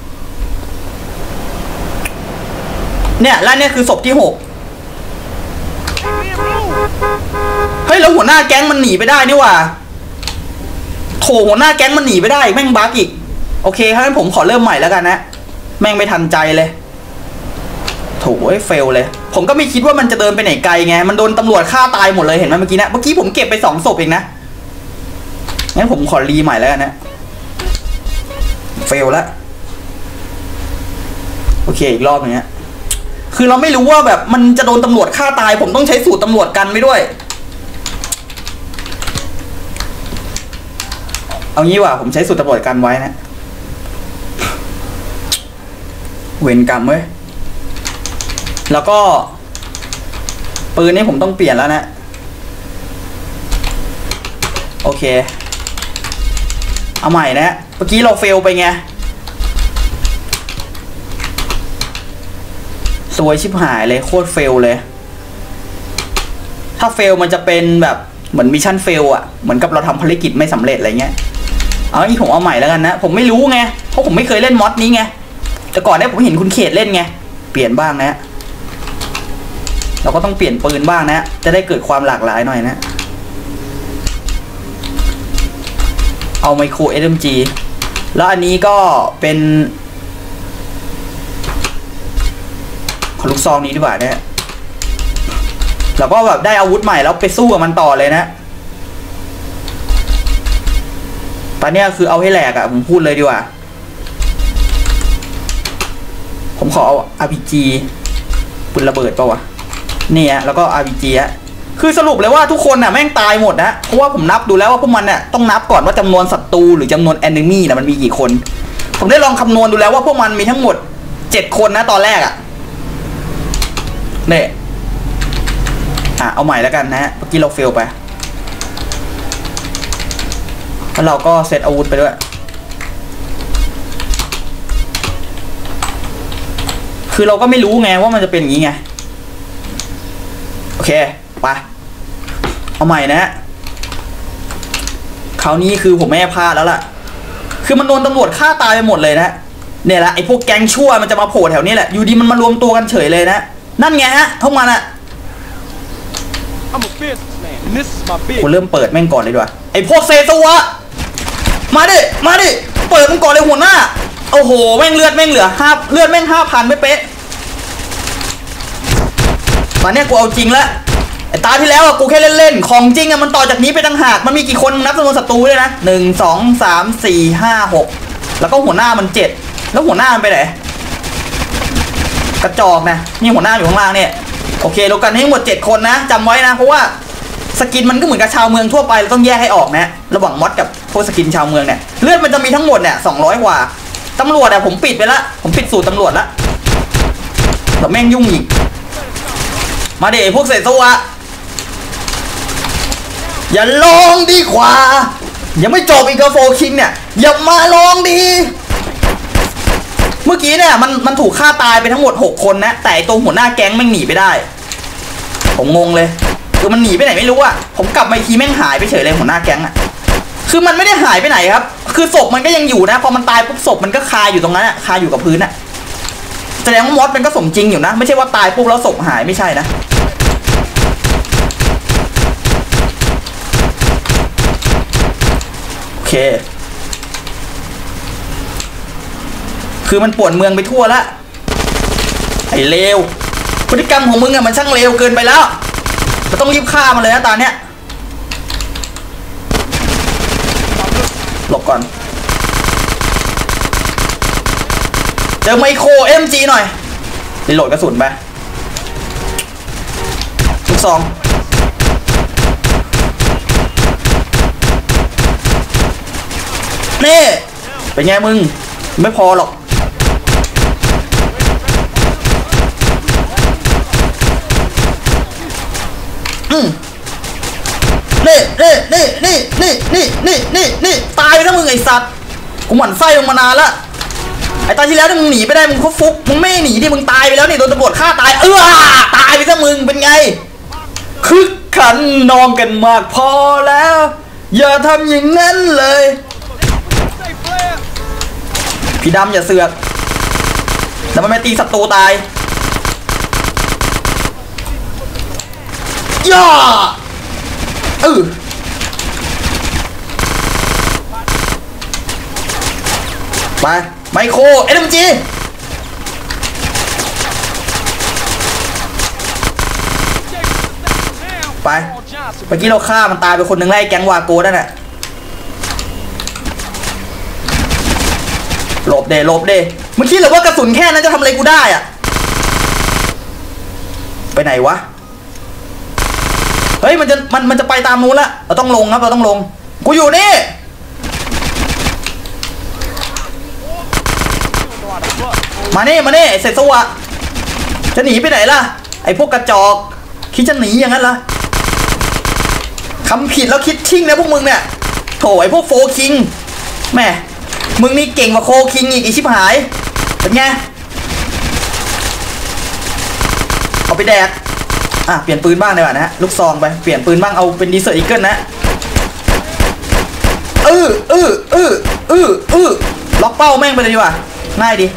เนี่ยและเนี่ยคือศพที่6เฮ้ยแล้วหัวหน้าแก๊งมันหนีไปได้นี่หว่าโถหัวหน้าแก๊งมันหนีไปได้แม่งบั๊กอีกโอเคงั้นผมขอเริ่มใหม่แล้วกันนะแม่งไม่ทันใจเลยโถเฟลเลยผมก็ไม่คิดว่ามันจะเดินไปไหนไกลไงมันโดนตำรวจฆ่าตายหมดเลยเห็นไหมเมื่อกี้นะเมื่อกี้ผมเก็บไป2ศพเองนะงั้นผมขอรีใหม่แล้วกันนะเฟลแล้วโอเคอีกรอบนึงนะคือเราไม่รู้ว่าแบบมันจะโดนตำรวจฆ่าตายผมต้องใช้สูตรตำรวจกันไปด้วยเอางี้ว่ะผมใช้สูตรตำรวจกันไว้นะเวรกรรมเว้ยแล้วก็ปืนนี้ผมต้องเปลี่ยนแล้วนะโอเคเอาใหม่นะเมื่อกี้เราเฟลไปไงสวยชิบหายเลยโคตรเฟลเลยถ้าเฟลมันจะเป็นแบบเหมือนมิชชั่นเฟลอะเหมือนกับเราทำภารกิจไม่สำเร็จอะไรเงี้ยเอาอีกผมเอาใหม่แล้วกันนะผมไม่รู้ไงเพราะผมไม่เคยเล่นมอดนี้ไงแต่ก่อนเนี่ยผมเห็นคุณเขตเล่นไงเปลี่ยนบ้างนะเราก็ต้องเปลี่ยนปืนบ้างนะจะได้เกิดความหลากหลายหน่อยนะเอาไมโคร SMG แล้วอันนี้ก็เป็นขอลูกซองนี้ดีกว่าเนี่ยแล้วก็แบบได้อาวุธใหม่แล้วไปสู้กับมันต่อเลยนะตอนนี้คือเอาให้แหลกอะผมพูดเลยดีกว่าผมขอเอา RPG ปืนระเบิดป่าวะเนี่ยแล้วก็ RPG อะคือสรุปเลยว่าทุกคนน่ะแม่งตายหมดนะเพราะว่าผมนับดูแล้วว่าพวกมันเนี่ยต้องนับก่อนว่าจำนวนศัตรูหรือจำนวน enemy น่ะมันมีกี่คนผมได้ลองคำนวณดูแล้วว่าพวกมันมีทั้งหมด7คนนะตอนแรกอะเนี่ยเอาใหม่แล้วกันนะเมื่อกี้เราเฟลไปแล้วเราก็เซตอาวุธไปด้วยคือเราก็ไม่รู้ไงว่ามันจะเป็นอย่างนี้ไงโอเคไปเอาใหม่นะคราวนี้คือผมไม่พลาดแล้วล่ะคือมันโดนตำรวจฆ่าตายไปหมดเลยนะเนี่ยแหละไอ้พวกแก๊งชั่วมันจะมาโผล่แถวนี้แหละอยู่ดีมันมารวมตัวกันเฉยเลยนะนั่นไงฮะพวกมันอะกูเริ่มเปิดแม่งก่อนเลยดีกว่าไอ้พวกเซตัวมาดิเปิดมันก่อนเลยหัวหน้าโอ้โหแม่งเลือดแม่งเหลือเลือดแม่ง5,000ไม่เป๊ะตอนนี้กูเอาจริงแล้วไอ้ตาที่แล้วอะกูแค่เล่นๆของจริงอะมันต่อจากนี้ไปต่างหากมันมีกี่คนนับจำนวนศัตรูเลยนะ1 2 3 4 5 6แล้วก็หัวหน้ามัน7แล้วหัวหน้ามันไปไหนกระจอกนะนี่หัวหน้าอยู่ข้างล่างเนี่ยโอเคเรากันให้หมด7คนนะจำไว้นะเพราะว่าสกินมันก็เหมือนกับชาวเมืองทั่วไปเราต้องแยกให้ออกนะระหว่างมอดกับพวกสกินชาวเมืองเนี่ยเลือดมันจะมีทั้งหมดเนี่ย200กว่าตำรวจอะผมปิดไปละผมปิดสูตรตำรวจละแต่แม่งยุ่งอีกมาเดี๋ยวพวกเศษตัวอย่าลองดีกว่ายังไม่จบอีกกับโฟคิงเนี่ยอย่ามาลองดีเมื่อกี้เนี่ยมันถูกฆ่าตายไปทั้งหมด6คนนะแต่ตัวหัวหน้าแก๊งแม่งหนีไปได้ผมงงเลยคือมันหนีไปไหนไม่รู้อะผมกลับมาอีกทีแม่งหายไปเฉยเลยหัวหน้าแก๊งอะคือมันไม่ได้หายไปไหนครับคือศพมันก็ยังอยู่นะพอมันตายปุ๊บศพมันก็คาอยู่ตรงนั้นอะคาอยู่กับพื้นอะแสดงว่ามอสมันก็สมจริงอยู่นะไม่ใช่ว่าตายปุ๊บแล้วศพหายไม่ใช่นะโอเคคือมันป่วนเมืองไปทั่วละไอ้เลวพฤติกรรมของมึงอะมันช่างเลวเกินไปแล้วมันต้องรีบฆ่ามันเลยนะตาเนี้ยหลบก่อนเจอไมโคร MG หน่อยรีโหลดกระสุนไปลูกซองนี่เป็นไงมึงไม่พอหรอกนี่ตายไปทั้งมึงไอ้สัตว์กูหมั่นไส้มึงมานานละไอ้ตาที่แล้วมึงหนีไปได้มึงฟุกมึงไม่หนีดิมึงตายไปแล้วนี่โดนตำรวจฆ่าตายตายไปซะมึงเป็นไงคึกขันนองกันมากพอแล้วอย่าทำอย่างนั้นเลยพี่ดำอย่าเสือกแล้วมันไม่ตีศัตรูตายย่าไปไมโครSMGไปเมื่อกี้เราฆ่ามันตายไปคนหนึ่งไล่แก๊งวาโก้นั่นแหละหลบเด้เมื่อกี้เหรือว่ากระสุนแค่นั้นจะทำอะไรกูได้อะไปไหนวะเฮ้ยมันจะไปตามนู้นละเราต้องลงครับเราต้องลงกูอยู่นี่มานี่เสร็จสวะจะหนีไปไหนล่ะไอ้พวกกระจอกคิดจะหนีอย่างนั้นล่ะคำผิดแล้วคิดทิ้งนะพวกมึงเนี่ยโถไอ้พวกโฟคิงแม่มึงนี่เก่งกว่าโคคิงอีกไอ้ชิบหายเป็นไงเอาไปแดกเปลี่ยนปืนบ้างดีกว่านะฮะลูกซองไปเปลี่ยนปืนบ้างเอาเป็นดีเซอร์อีเกิลนะล็อกเป้าแม่งไปเลยดีกว่าง่ายดี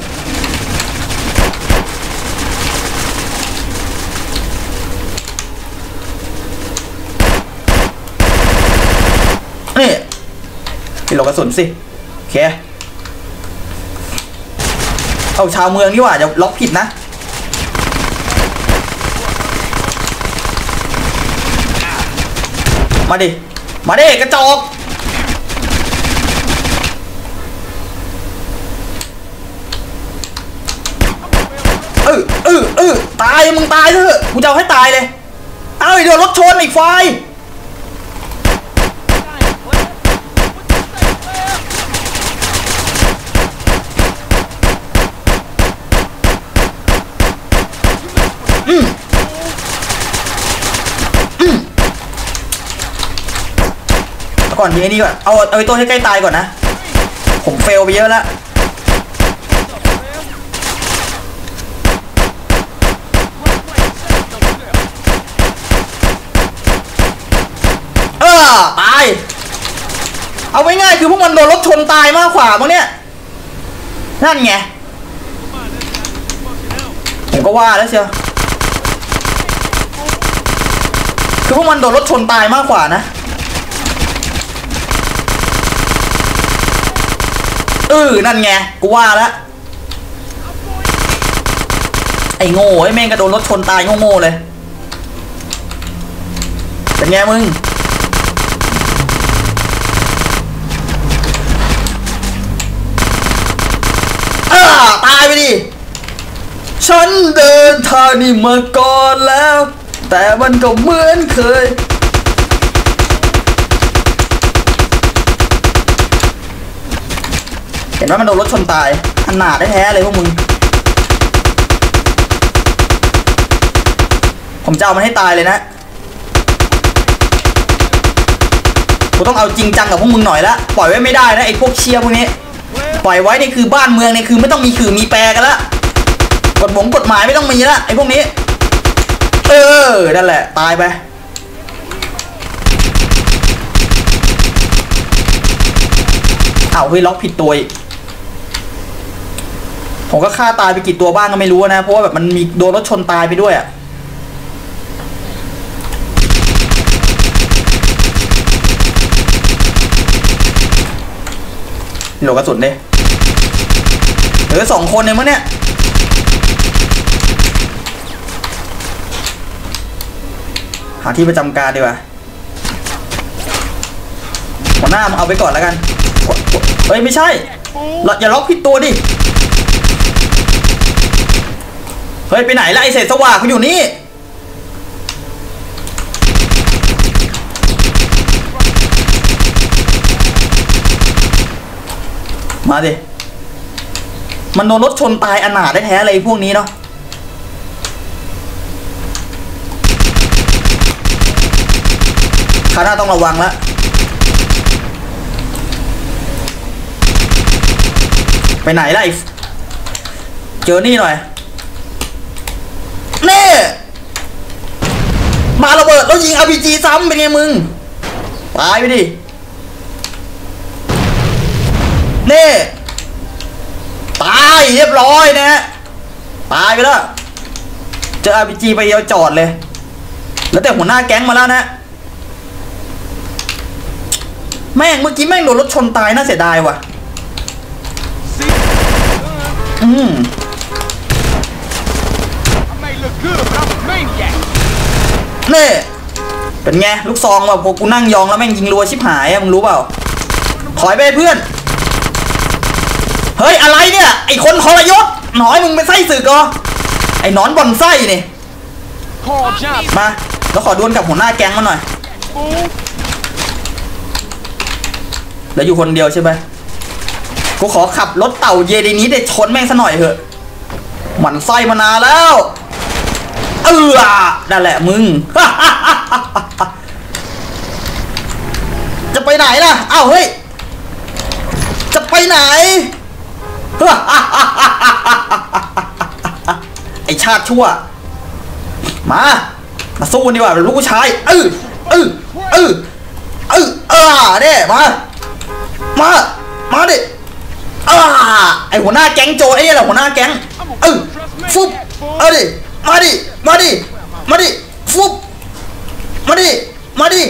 นี่ปิดล็อกกระสุนสิโอเคเอาชาวเมืองนี่ว่าจะล็อกผิดนะมาดิกระจอกตายมึงตายเถอะกูจะเอาให้ตายเลยเอาเดี๋ยวรถชนอีกไฟก่อนทีนี้ก่อนเอาไอ้ตัวที่ใกล้ตายก่อนนะผมเฟลไปเยอะแล้วตายเอาไว้ง่ายคือพวกมันโดนรถชนตายมากกว่ามั้งเนี่ยนั่นไงผมก็ว่าแล้วเชียวคือพวกมันโดนรถชนตายมากกว่านะนั่นไงกูว่าแล้วไอ้โง่ไอ้แม่งก็โดนรถชนตายโง่เลยเป็นไงมึงตายไปดิฉันเดินทางนี้มาก่อนแล้วแต่มันก็เหมือนเคยเห็นว่ามันโดนรถชนตายขนาดได้แท้เลยพวกมึงผมจะเอามันให้ตายเลยนะกูต้องเอาจริงจังกับพวกมึงหน่อยละปล่อยไว้ไม่ได้นะไอ้พวกเชียร์พวกนี้ปล่อยไว้นี่คือบ้านเมืองนี่คือไม่ต้องมีขื่อมีแปรกันละกฎหมายไม่ต้องมีละไอ้พวกนี้นั่นแหละตายไปเฮ้ยล็อกผิดตัวอีกผมก็ฆ่าตายไปกี่ตัวบ้างก็ไม่รู้นะเพราะว่าแบบมันมีโดนรถชนตายไปด้วยโหลกระสุนดิเหลือ2 คนเองมั้งเนี่ยหาที่ประจำการดีกว่าหัวหน้ามึงเอาไปก่อนแล้วกันเฮ้ยไม่ใช่อย่าล็อกผิดตัวดิเฮ้ยไปไหนล่ะไอเศษสว่างกูอยู่นี่มาดิมันโดนรถชนตายอนาถได้แท้เลยพวกนี้เนาะคราวหน้าต้องระวังละไปไหนล่ะเจอนี่หน่อยเน่มาระเบิดแล้วยิง RPG ซ้ำเป็นไงมึงตายไปดิเน่ตายเรียบร้อยนะฮะตายไปแล้วเจอ RPG ไปเดียวจอดเลยแล้วแต่หัวหน้าแก๊งมาแล้วนะแม่งเมื่อกี้แม่งโดนรถชนตายน่าเสียดายว่ะเน่เป็นไงลูกซองแบบพอกูนั่งยองแล้วแม่งยิงรัวชิบหายมึงรู้เปล่าถอยไปเพื่อนเฮ้ยอะไรเนี่ยไอคนทรยศหน่อยมึงเป็นไส้สึกเหรอไอหนอนบอนไส้นี่มาแล้วขอดวลกับหัวหน้าแก๊งมาหน่อยแล้วอยู่คนเดียวใช่ไหมกูขอขับรถเต่าเยดีนี้ได้ชนแม่งซะหน่อยเถอะหมั่นไส้มานานแล้วนั่นแหละมึง จะไปไหนล่ะอ้าวเฮ้ยจะไปไหน ไอชาติชั่วมาสู้ดีกว่าเป็นลูกผู้ชายเนี่ยมาดิไอหัวหน้าแก๊งโจไอ้เนี่ยแหละหัวหน้าแก๊งฟุบดิมาดิฟุบมาดิ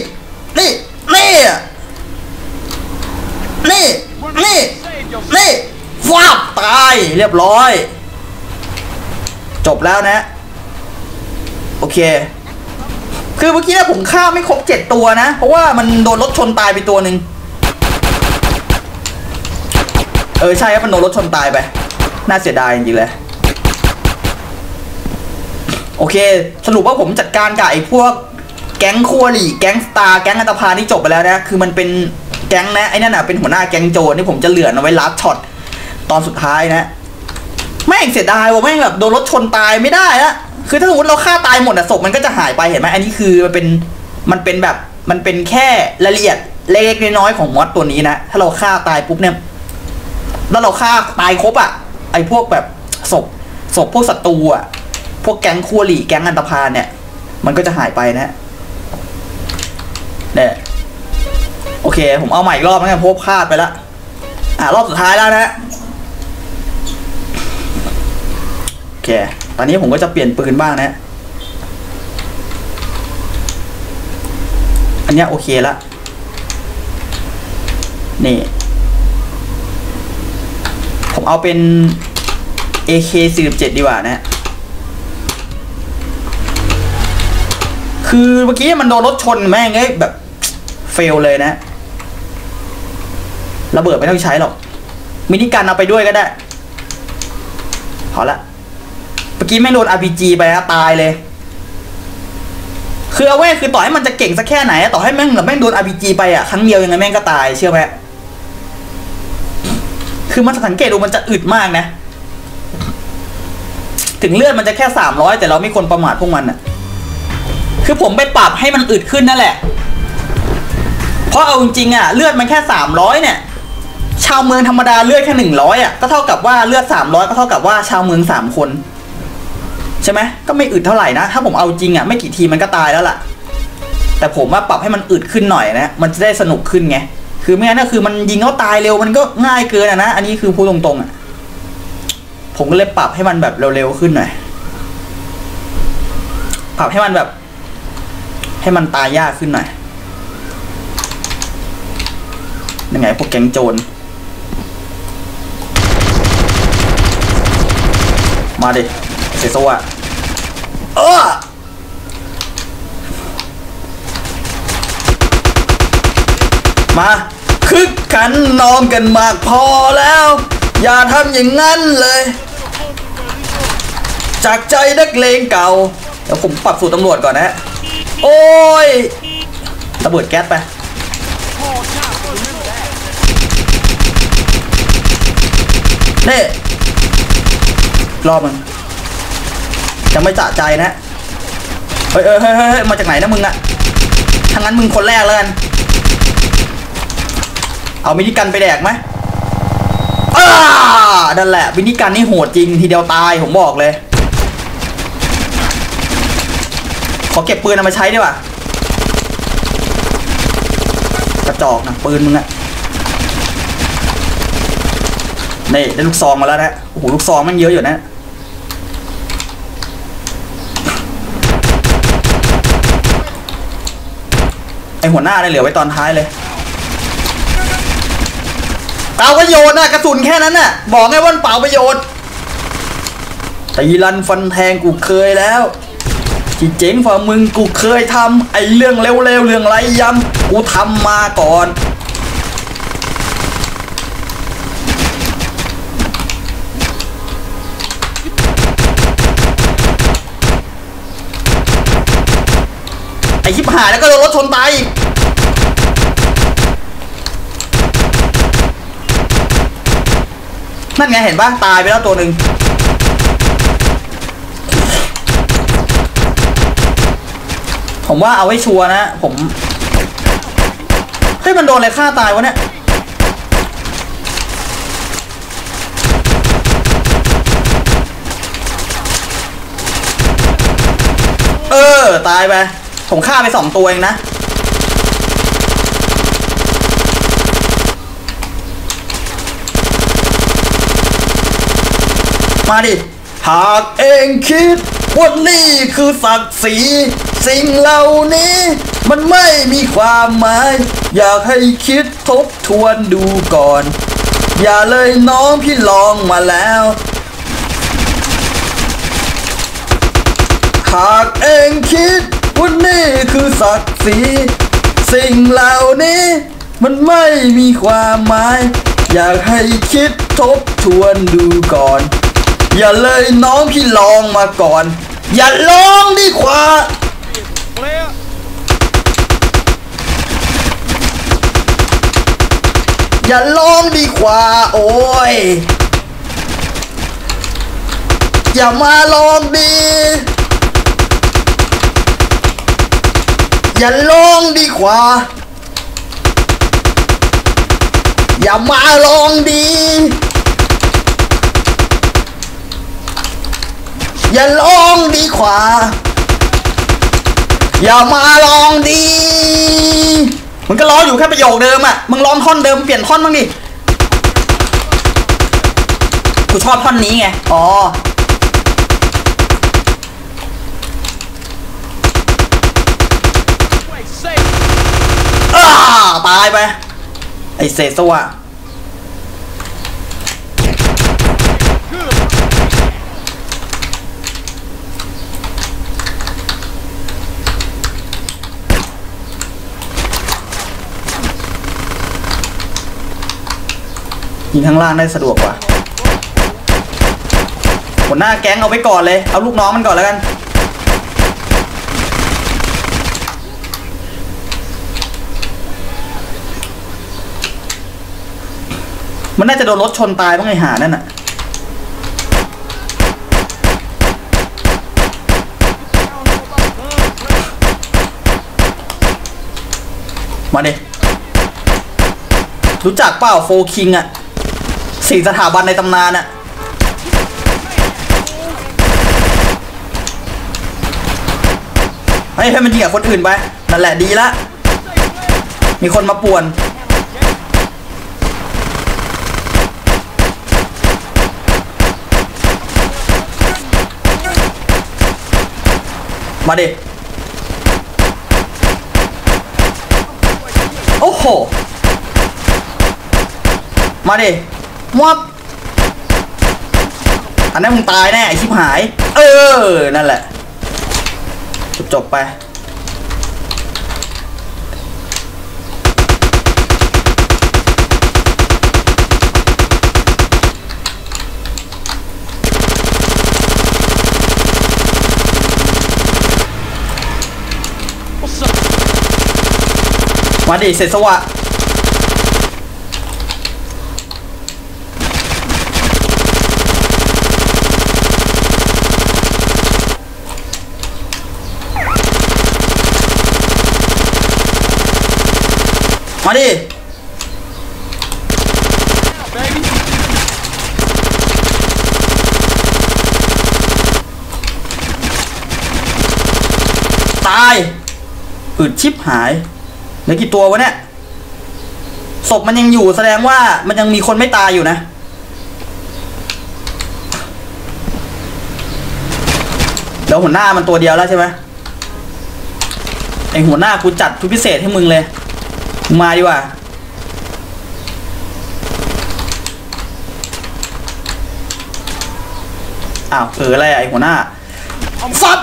นี่ฟ้าตายเรียบร้อยจบแล้วนะโอเคคือเมื่อกี้เนี่ยผมฆ่าไม่ครบ7 ตัวนะเพราะว่ามันโดนรถชนตายไปตัวหนึ่งใช่ครับมันโดนรถชนตายไปน่าเสียดายจริงๆเลยโอเคสรุปว่าผมจัดการกับไอ้พวกแก๊งคัวหลี่แก๊งสตาร์แก๊งอัตภาที่จบไปแล้วนะคือมันเป็นแก๊งนะไอ้นั่นน่ะเป็นหัวหน้าแก๊งโจรนี่ผมจะเหลือเอาไว้ลัดช็อตตอนสุดท้ายนะแม่งเสียดายว่ะแม่งแบบโดนรถชนตายไม่ได้ละคือถ้าสมมติเราฆ่าตายหมดศพมันก็จะหายไปเห็นไหมอันนี้คือมันเป็นแบบมันเป็นแค่รายละเอียดเล็กๆน้อยๆของมอสตัวนี้นะถ้าเราฆ่าตายปุ๊บเนี่ยแล้วเราฆ่าตายครบไอ้พวกแบบศพพวกศัตรูพวกแก๊งคัวหลี่แก๊งอันตพาลเนี่ยมันก็จะหายไปนะเนี่ยโอเคผมเอาใหม่อีกรอบแล้วกันเพราะพลาดไปแล้วรอบสุดท้ายแล้วนะโอเคตอนนี้ผมก็จะเปลี่ยนปืนบ้างนะอันนี้โอเคละนี่ผมเอาเป็น AK47 ดีกว่านะคือเมื่อกี้มันโดนรถชนแม่งแบบเฟลเลยนะระเบิดไม่ต้องใช้หรอกมินิกันเอาไปด้วยก็ได้พอละเมื่อกี้แม่งโดน RPG ไปนะตายเลยคือเอาไว้คือต่อให้มันจะเก่งสักแค่ไหนต่อให้แม่งโดน RPG ไปอ่ะครั้งเดียวยังไงแม่งก็ตายเชื่อไหมคือมันสังเกตดูมันจะอึดมากนะถึงเลือดมันจะแค่300แต่เราไม่ควรประมาทพวกมันอ่ะคือผมไปปรับให้มันอึดขึ้นนั่นแหละเพราะเอาจริงๆอ่ะเลือดมันแค่300เนี่ยชาวเมืองธรรมดาเลือดแค่100อ่ะก็เท่ากับว่าเลือด300ก็เท่ากับว่าชาวเมือง3คนใช่ไหมก็ไม่อึดเท่าไหร่นะถ้าผมเอาจริงอ่ะไม่กี่ทีมันก็ตายแล้วล่ะแต่ผมว่าปรับให้มันอึดขึ้นหน่อยนะมันจะได้สนุกขึ้นไงคือไม่งั้นก็คือมันยิงเขาตายเร็วมันก็ง่ายเกินนะอันนี้คือพูดตรงๆอ่ะผมก็เลยปรับให้มันแบบเร็วๆขึ้นหน่อยปรับให้มันแบบให้มันตายยากขึ้นหน่อยยังไงพวกแก๊งโจรมาดิเสียสวะมาคึกขันนอมกันมากพอแล้วอย่าทำอย่างนั้นเลยจากใจนักเลงเก่าเดี๋ยวผมปรับสูตรตำรวจก่อนนะโอ้ยระเบิดแก๊สไปเน่รอบมันยังไม่จะใจนะเฮ้ยมาจากไหนนะมึงอะถ้างั้นมึงคนแรกแล้วกันเอามินิกันไปแดกไหมนั่นแหละมินิกันนี่โหดจริงทีเดียวตายผมบอกเลยขอเก็บปืนเอามาใช้ดีกว่ากระจอกนะปืนมึงอะนี่ได้ลูกซองมาแล้วนะโอ้โหลูกซองมันเยอะอยู่นะไอหัวหน้าได้เหลือไว้ตอนท้ายเลยเปล่าประโยชน์นะกระสุนแค่นั้นน่ะบอกไงว่าเปล่าประโยชน์ตีรันฟันแทงกูเคยแล้วที่เจ๋งฝ่ามึงกูเคยทำไอเรื่องเร็วๆเรื่องไรย้ำกูทำมาก่อนไอชิบหายแล้วก็โดนรถชนตายอีกนั่นไงเห็นปะตายไปแล้วตัวหนึ่งผมว่าเอาไว้ชัวร์นะผมเฮ้ยมันโดนอะไรฆ่าตายวะเนี่ยตายไปผมฆ่าไป2ตัวเองนะมาดิหากเองคิดว่านี่คือศักดิ์ศรีสิ่งเหล่านี้มันไม่มีความหมายอยากให้คิดทบทวนดูก่อนอย่าเลยน้องพี่ลองมาแล้วหากเองคิดว่านี่คือศักดิ์ศรีสิ่งเหล่านี้มันไม่มีความหมายอยากให้คิดทบทวนดูก่อนอย่าเลยน้องพี่ลองมาก่อนอย่าลองดีกว่าอย่าลองดีกว่าโอ้ยอย่ามาลองดีอย่าลองดีกว่าอย่ามาลองดีอย่าลองดีกว่าอย่ามาลองดีมึงก็ร้องอยู่แค่ประโยคเดิมอ่ะมึงร้องท่อนเดิมเปลี่ยนท่อนบ้างดิกูชอบท่อนนี้ไงอ๋อตายไปไอเศษสวะยิงข้างล่างได้สะดวกกว่าหัวหน้าแก๊งเอาไปก่อนเลยเอาลูกน้องมันก่อนแล้วกันมันน่าจะโดนรถชนตายบ้างไอ้ห่านั่นน่ะมาดิรู้จักเปล่าโฟคิงอ่ะ4 สถาบันในตำนานอ่ะให้มันยิงกับคนอื่นไปนั่นแหละดีละมีคนมาป่วนมาดิโอ้โหมาดิวับอันนั้นมึงตายแน่ไอชิบหายนั่นแหละจบไปมาดิเสร็จสวะมาดิตายอึดชิบหายเหลือกี่ตัววะเนี่ยศพมันยังอยู่แสดงว่ามันยังมีคนไม่ตายอยู่นะแล้วหัวหน้ามันตัวเดียวแล้วใช่ไหมไอหัวหน้ากูจัดชุดพิเศษให้มึงเลยมาดีกว่าอ้าวอะไรไอหัวหน้าฟับ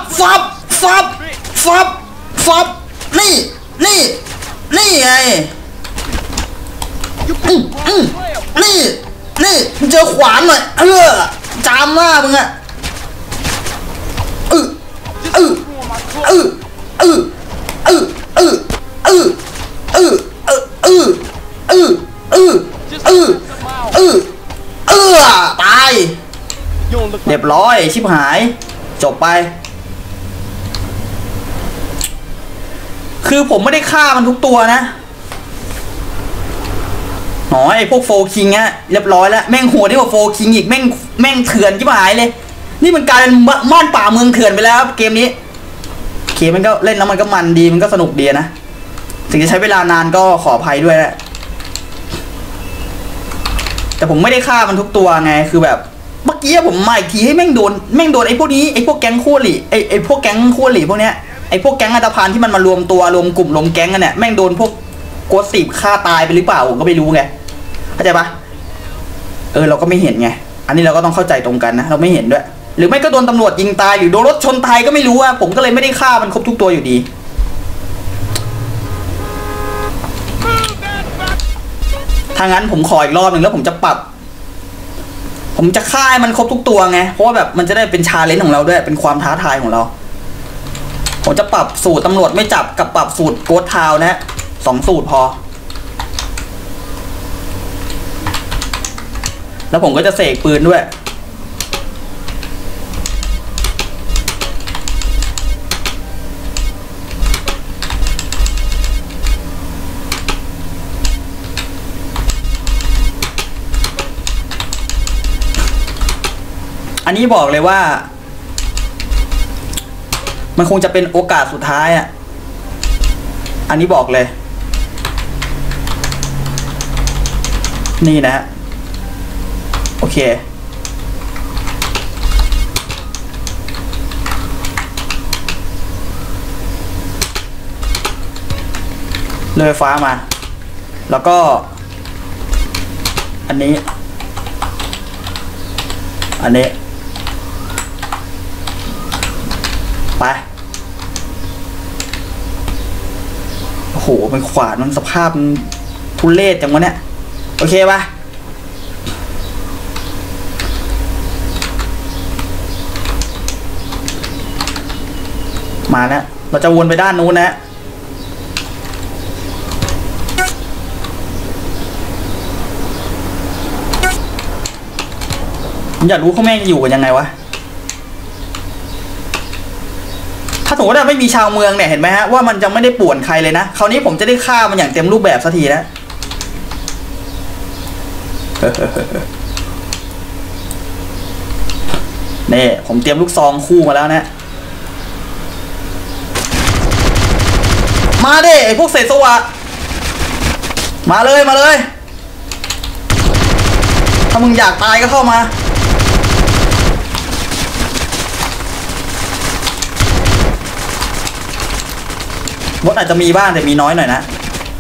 นี่ไงนี่เจอขวานหน่อยจามหน้ามึงอะตายเรียบร้อยชิบหายจบไปคือผมไม่ได้ฆ่ามันทุกตัวนะอ๋อไอพวกโฟคิงอะเรียบร้อยแล้วแม่งโหดที่กว่าโฟคิงอีกแม่งเถื่อนชิบหายเลยนี่มันกลายเป็นม่านป่าเมืองเถื่อนไปแล้วเกมนี้เกมมันก็เล่นแล้วมันก็มันดีมันก็สนุกดีนะถึงจะใช้เวลานานก็ขออภัยด้วยนะแต่ผมไม่ได้ฆ่ามันทุกตัวไงคือแบบเมื่อกี้ผมมาอีกทีให้แม่งโดนไอ้พวกนี้ไอ้พวกแก๊งคู่หลี่ไอ้พวกแก๊งคู่หลี่พวกเนี้ยไอ้พวกแก๊งอันธพาลที่มันมารวมตัวรวมกลุ่มรวมแก๊งกันเนี่ยแม่งโดนพวกโกสติบฆ่าตายไปหรือเปล่าผมก็ไม่รู้ไงเข้าใจปะเราก็ไม่เห็นไงอันนี้เราก็ต้องเข้าใจตรงกันนะเราไม่เห็นด้วยหรือไม่ก็โดนตำรวจยิงตายหรือโดนรถชนตายก็ไม่รู้อะผมก็เลยไม่ได้ฆ่ามันครบทุกตัวอยู่ดีถ้างั้นผมขออีกรอบหนึ่งแล้วผมจะฆ่ามันครบทุกตัวไงเพราะว่าแบบมันจะได้เป็นชาเลนจ์ของเราด้วยเป็นความท้าทายของเราผมจะปรับสูตรตำรวจไม่จับกับปรับสูตรโกสทาวน์นะ2 สูตรพอแล้วผมก็จะเสกปืนด้วยอันนี้บอกเลยว่ามันคงจะเป็นโอกาสสุดท้ายอ่ะอันนี้บอกเลยนี่นะโอเคเรือไฟฟ้ามาแล้วก็อันนี้ไปโอ้โหมันขวานมันสภาพทุเรศจังวะเนี่ยโอเคปะมาแล้วเราจะวนไปด้านนู้นนะผมอยากรู้เขาแม่งจะอยู่กันยังไงวะถ้าสมมติว่าไม่มีชาวเมืองเนี่ยเห็นไหมฮะว่ามันจะไม่ได้ป่วนใครเลยนะคราวนี้ผมจะได้ฆ่ามันอย่างเต็มรูปแบบสักทีนะนี่ผมเตรียมลูกซองคู่มาแล้วนะมาดิไอ้พวกเศษสวะมาเลยถ้ามึงอยากตายก็เข้ามามดอาจจะมีบ้างแต่มีน้อยหน่อยนะ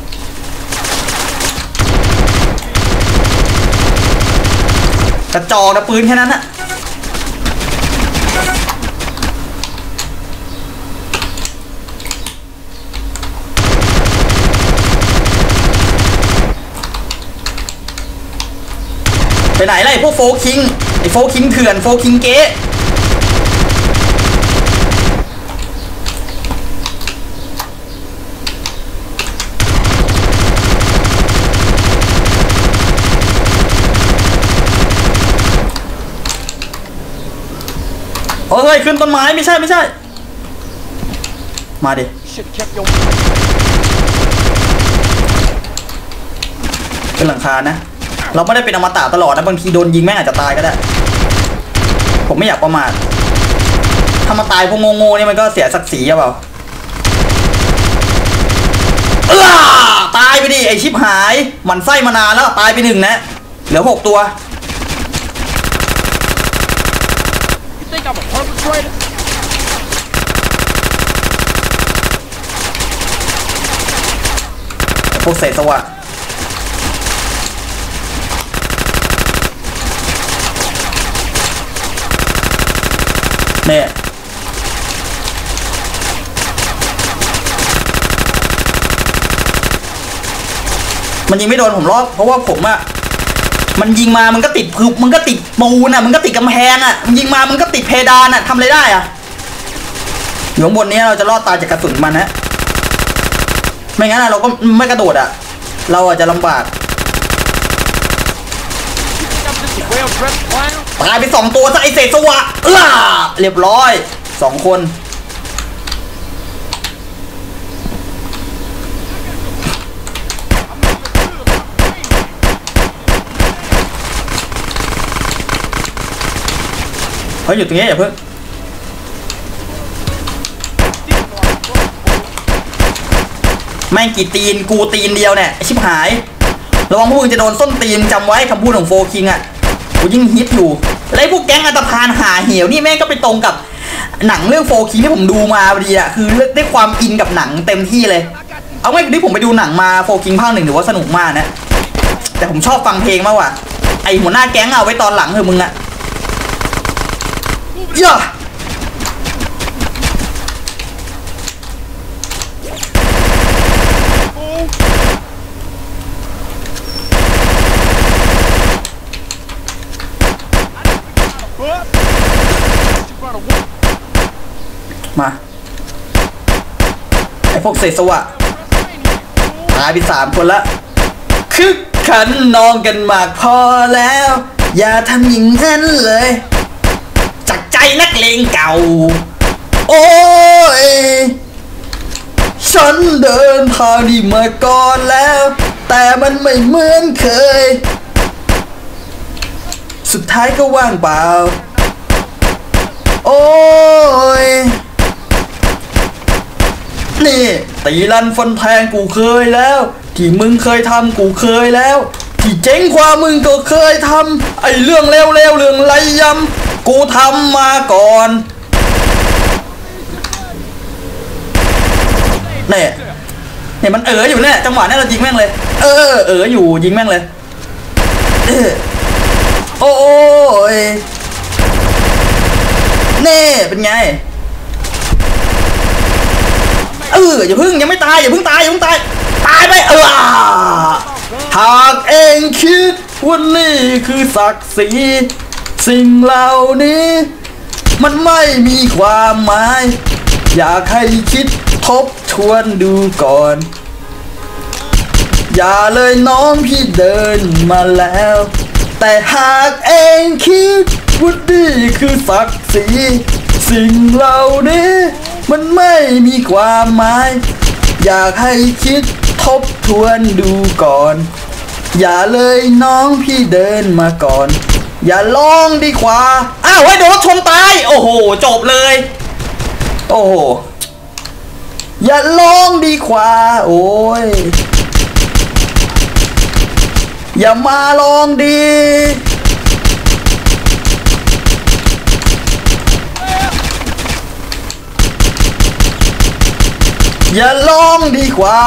กระจอกนะปืนแค่นั้นนะไปไหนล่ะไอ้พวกโฟคิงเถื่อนโฟคิงเก๊เฮ้ยขึ้นต้นไม้ไม่ใช่มาดิขึ้นหลังคานะเราไม่ได้เป็นอมตะตลอดนะบางทีโดนยิงแม่งอาจจะตายก็ได้ผมไม่อยากประมาทถ้ามาตายพวกโง่ๆนี่มันก็เสียศักดิ์ศรีอะเปล่าตายไปดิไอชิบหายมันไส้มานานแล้วตายไป1นะเหลือ6ตัวพวกเศษสวะเนี่ยมันยิงไม่โดนผมหรอกเพราะว่าผมอะมันยิงมามันก็ติดพึบมันก็ติดปูนอะมันก็ติดกำแพงอะมันยิงมามันก็ติดเพดานอะทำอะไรได้อะอยู่ข้างบนนี้เราจะรอดตายจากกระสุนมันนะไม่งั้นเราก็ไม่กระโดดอะเราอาจจะลำบากตายไป2ตัวซะไอเศษสวะเรียบร้อย2คนเฮ้ยอยู่ตรงนี้อย่าเพิ่งแม่งกี่ตีนกูตีนเดียวเนี่ยชิบหายระวังพวกมึงจะโดนส้นตีนจำไว้คำพูดของโฟคิงอ่ะกูยิ่งฮิตอยู่แล้วพวกแก๊งอันตพานหาเหี่ยวนี่แม่งก็ไปตรงกับหนังเรื่องโฟคิงที่ผมดูมาพอดีอ่ะคือได้ความอินกับหนังเต็มที่เลยเอาไว้ที่ผมไปดูหนังมาโฟคิงภาค 1ถือว่าสนุกมากนะแต่ผมชอบฟังเพลงมากกว่าไอหัวหน้าแก๊งเอาไว้ตอนหลังเถอะมึงอ่ะย่ามาไอพวกเศษสวะตายไป3คนละคึกขันนองกันมากพอแล้วอย่าทำอย่างนั้นเลยจากใจนักเลงเก่าโอ้ยฉันเดินทางนี้มาก่อนแล้วแต่มันไม่เหมือนเคยสุดท้ายก็ว่างเปล่าโอ้ยนี่ตีลันฟันแทงกูเคยแล้วที่มึงเคยทำกูเคยแล้วที่เจ๊งความมึงก็เคยทำไอ้เรื่องเลวๆเรื่องไรยำกูทำมาก่อนเนี่ยเห็นมันอยู่เนี่ยจังหวะนี้เรายิงแม่งเลยอยู่ยิงแม่งเลยโอ้ยเน่เป็นไงอย่าพึ่งยังไม่ตายอย่าพึ่งตายตายไปหากเองคิดว่านี่คือศักดิ์ศรีสิ่งเหล่านี้มันไม่มีความหมายอยากให้คิดทบทวนดูก่อนอย่าเลยน้องพี่เดินมาแล้วแต่หากเองคิดว่านี่คือศักดิ์ศรีสิ่งเหล่านี้มันไม่มีความหมายอยากให้คิดทบทวนดูก่อนอย่าเลยน้องพี่เดินมาก่อนอย่าลองดีกว่าไว้โดนรถชนตายโอ้โหจบเลยโอ้โหอย่าลองดีกว่าโอ้ยอย่ามาลองดีอย่าลองดีกว่า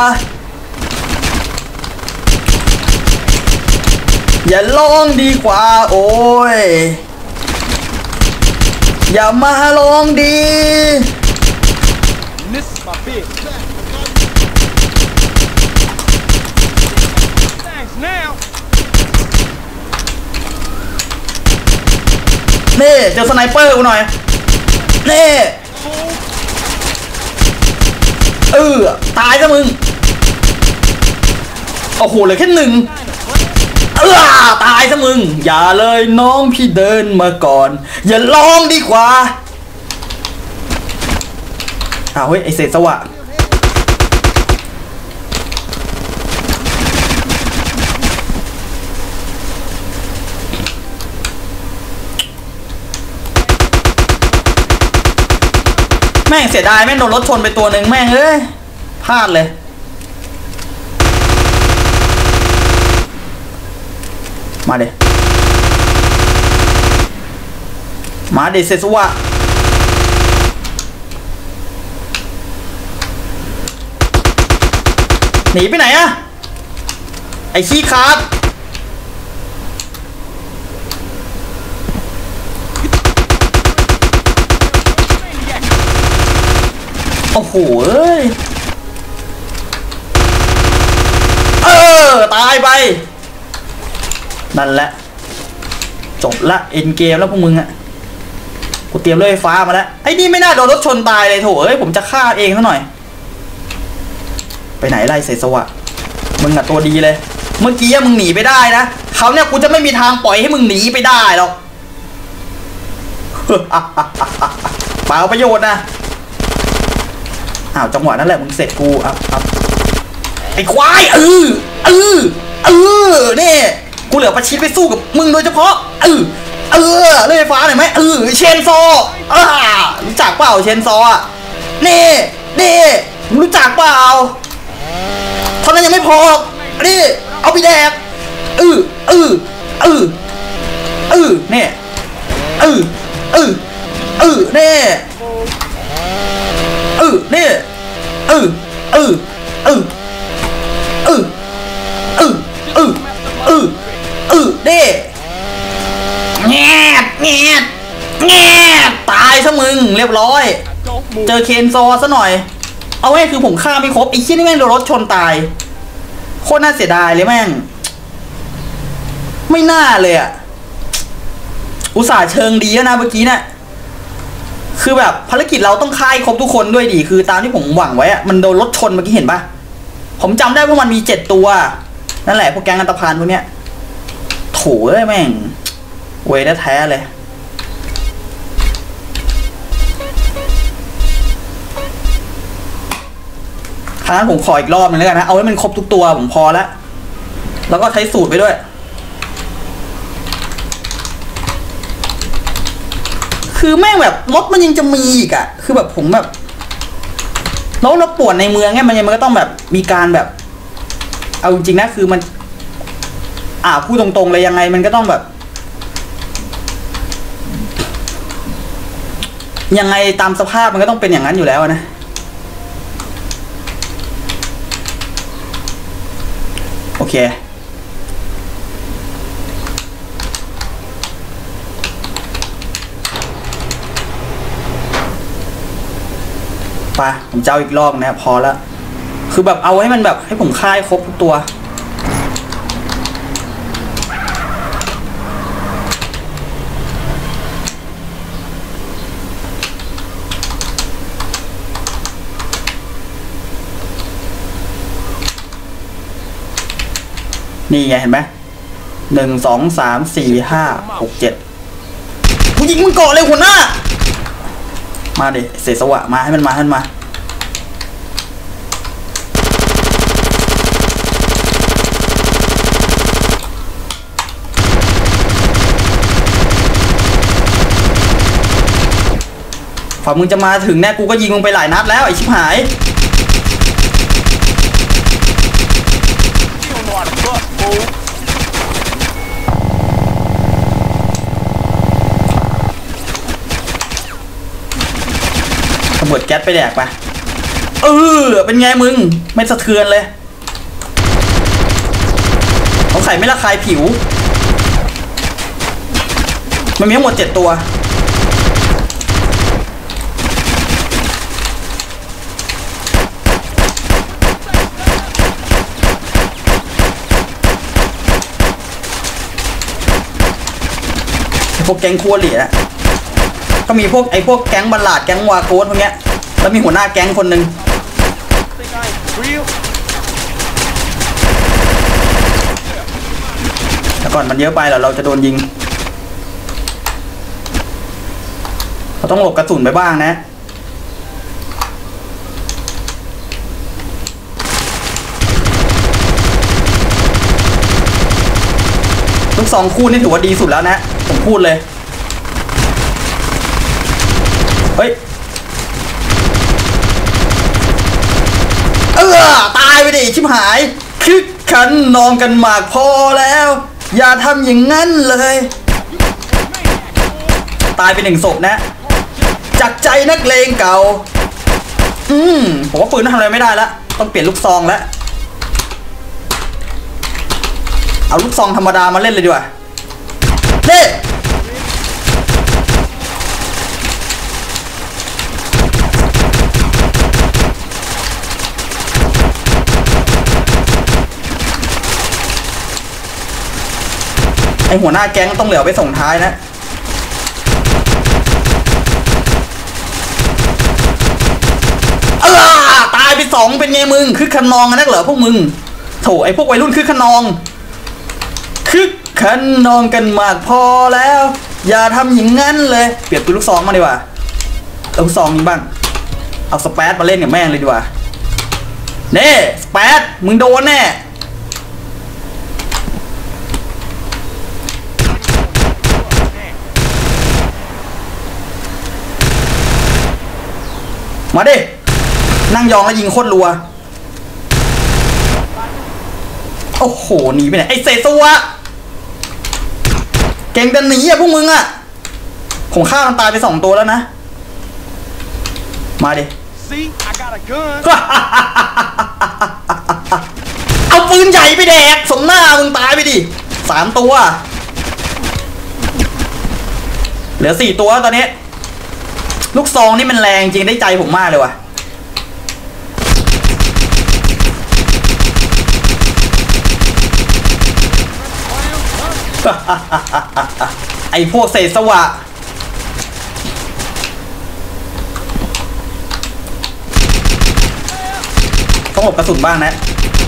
อย่าลองดีกว่าโอ้ยอย่ามาลองดีนี่เจอสไนเปอร์กูหน่อยนี่ตายซะมึงโอ้โหเหลือแค่1ตายซะมึงอย่าเลยน้องพี่เดินมาก่อนอย่าลองดีกว่าเฮ้ยไอเศษสวะแม่งเสียดายแม่งโดนรถชนไปตัวหนึ่งแม่งพลาดเลยมาเดเซซุวะหนีไปไหนอะไอขี้ขาดโอ้โหตายไปนั่นแหละจบละเอ็นเกมแล้วพวกมึงอะกูเตรียมเลื่อยฟ้ามาแล้วไอ้นี่ไม่น่าโดนรถชนตายเลยโถผมจะฆ่าเองซะหน่อยไปไหนไล่เสสวะมึงอะตัวดีเลยเมื่อกี้มึงหนีไปได้นะเขาเนี่ยกูจะไม่มีทางปล่อยให้มึงหนีไปได้หรอกเปล่าประโยชน์นะจังหวะนั้นแหละมึงเสร็จกูไอ้ควายนี่กูเหลือประชิดไปสู้กับมึงโดยเฉพาะเลื่อยฟ้าหน่อยไหมเชนซอรู้จักเปล่าเชนซอนี่มึงรู้จักเปล่าเท่านั้นยังไม่พอนี่เอาไปแดกนี่นี่นี่ตายซะมึงเรียบร้อยเจอเคนซอซะหน่อยเอาไว้คือผมฆ่าไม่ครบไอ้ชิ้นนี่แม่งโดนรถชนตายโคตรน่าเสียดายเลยแม่งไม่น่าเลยอ่ะอุตส่าห์เชิงดีแล้วนะเมื่อกี้เนี่ยคือแบบภารกิจเราต้องฆ่าครบทุกคนด้วยดิคือตามที่ผมหวังไว้อะมันโดนรถชนเมื่อกี้เห็นปะผมจำได้ว่ามันมี7 ตัวนั่นแหละพวกแก๊งอันตพานพวกเนี้ยโถ่แม่งเวรแท้เลยครั้งนั้นผมขออีกรอบนึงแล้วกันนะเอาให้มันครบทุกตัวผมพอแล้วแล้วก็ใช้สูตรไปด้วยคือแม่งแบบรถมันยังจะมีอีกอะคือแบบผมแบบรถปวดในเมืองไงมันก็ต้องแบบมีการแบบเอาจริงๆนะคือมันพูดตรงๆเลยยังไงมันก็ต้องแบบยังไงตามสภาพมันก็ต้องเป็นอย่างนั้นอยู่แล้วนะเคไปผมจะเอาอีกรอบนะพอแล้วคือแบบเอาให้มันแบบให้ผมฆ่าให้ครบทุกตัวนี่ไงเห็นไหม1 2 3 4 5 6 7ผู้หญิงมึงเกาะเลยหัวหน้ามาดิเสสวะมาให้มันมาฝ่ามึงจะมาถึงแน่กูก็ยิงมึงไปหลายนัดแล้วไอ้ชิบหายระเบิดแก๊สไปแดกไปเป็นไงมึงไม่สะเทือนเลยเขาใส่ไม่ระคายผิวมันมีทั้งหมด7ตัวพวกแก๊งคัวเหลี่ยก็มีพวกแก๊งบัลลาดแก๊งวาโกสพวกเนี้ยแล้วมีหัวหน้าแก๊งคนหนึ่งแต่ก่อนมันเยอะไปแล้วเราจะโดนยิงเราต้องหลบกระสุนไปบ้างนะลูกซองคู่นี่ถือว่าดีสุดแล้วนะผมพูดเลยเฮ้ยตายไปดิชิบหายคึกขันนองกันหมากพอแล้วอย่าทำอย่างนั้นเลยตายไป1 ศพนะจากใจนักเลงเก่าผมว่าปืนทำอะไรไม่ได้แล้วต้องเปลี่ยนลูกซองแล้วเอาลูกซองธรรมดามาเล่นเลยดีกว่าเล่ไอหัวหน้าแก๊งต้องเหลือไปส่งท้ายนะตายไป2เป็นไงมึงคือขนองนักเหรอพวกมึงโถไอพวกวัยรุ่นคือขนองคึกขันนองกันมากพอแล้วอย่าทำอย่างนั้นเลยเปลี่ยนปืนลูกซองมาดีกว่าเอาลูกซองนี้บ้างเอาสเปซมาเล่นกับแม่งเลยดีกว่าเน่สเปซมึงโดนแน่มาดินั่งยองแล้วยิงโคตรรัวโอ้โหหนีไปไหนไอเสสวะเก่งแต่หนีอะพวกมึงอะผมฆ่ามันตายไป2 ตัวแล้วนะมาดิ เอาปืนใหญ่ไปแดกสมหน้ามึงตายไปดิ3 ตัวเหลือ4 ตัวตอนนี้ลูกซองนี่มันแรงจริงได้ใจผมมากเลยว่ะไอพวกเศษสวะต้องหลบกระสุนบ้างนะ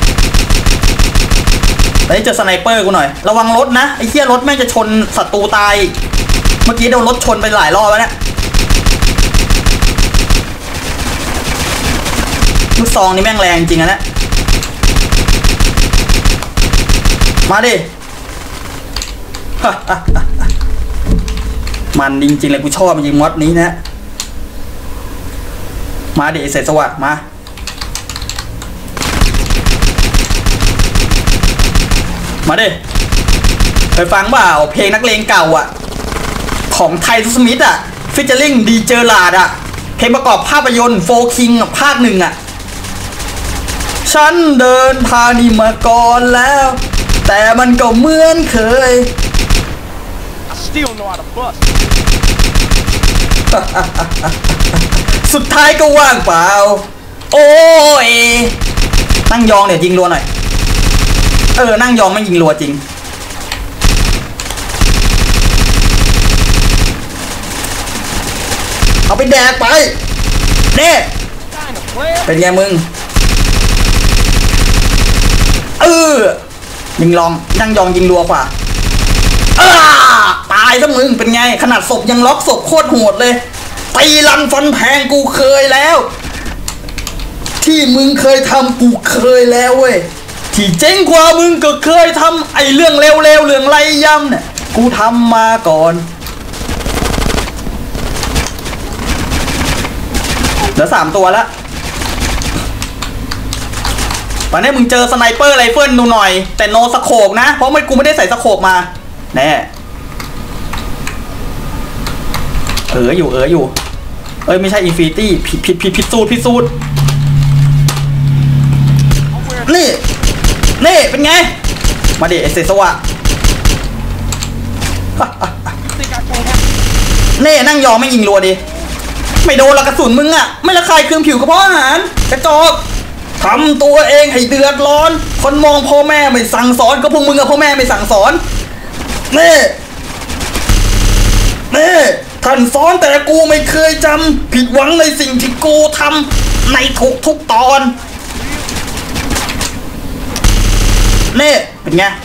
ตอนนี้เจอสไนเปอร์กูหน่อยระวังรถนะไอ้เหี้ยรถแม่งจะชนศัตรูตายเมื่อกี้โดนรถชนไปหลายรอบแล้วเนี่ยลูกซองนี่แม่งแรงจริงอะนะมาดิมันจริงๆเลยกูชอบมันยิงมอดนี้นะมาดิเสร็จสวัสดิ์มาดิไปฟังเปล่าเพลงนักเลงเก่าอ่ะของไทยสมิธอ่ะฟิชเชอร์ลิงดีเจอร์ลาดอ่ะเพลงประกอบภาพยนตร์โฟคิงภาค 1อ่ะฉันเดินทางนี่มาก่อนแล้วแต่มันก็เหมือนเคย สุดท้ายก็ว่างเปล่าโอ้ยนั่งยองเนี่ยยิงรัวหน่อยนั่งยองไม่ยิงรัวจริงเอาไปแดกไปเน่เป็นไงมึงยิงลองนั่งยองยิงรัวกว่าตายซะมึงเป็นไงขนาดศพยังล็อกศพโคตรโหดเลยตีลันฟันแทงกูเคยแล้วที่มึงเคยทำกูเคยแล้วเว้ยที่เจ๊งกว่ามึงก็เคยทำไอ้เรื่องเลวๆเรื่องไรย่ำเนี่ยกูทำมาก่อนเหลือ3 ตัวแล้วตอนนี้มึงเจอสไนเปอร์ไรเฟิลดูหน่อยแต่โนสโคปนะเพราะกูไม่ได้ใส่สโคปมาแน่อยู่ไม่ใช่อินฟินิตี้พิสูจน์นี่เป็นไงมาดิไอเซสวะนี่นั่งยอไม่ยิงรัวดิไม่โดนละกระสุนมึงอะไม่ละคายเครื่องผิวกระเพาะอาหารกระจอกทำตัวเองให้เดือดร้อนคนมองพ่อแม่ไม่สั่งสอนก็พวกมึงกับพ่อแม่ไม่สั่งสอนนี่ท่านสอนแต่กูไม่เคยจำผิดหวังในสิ่งที่กูทำในทุกตอนนี่เป็นไง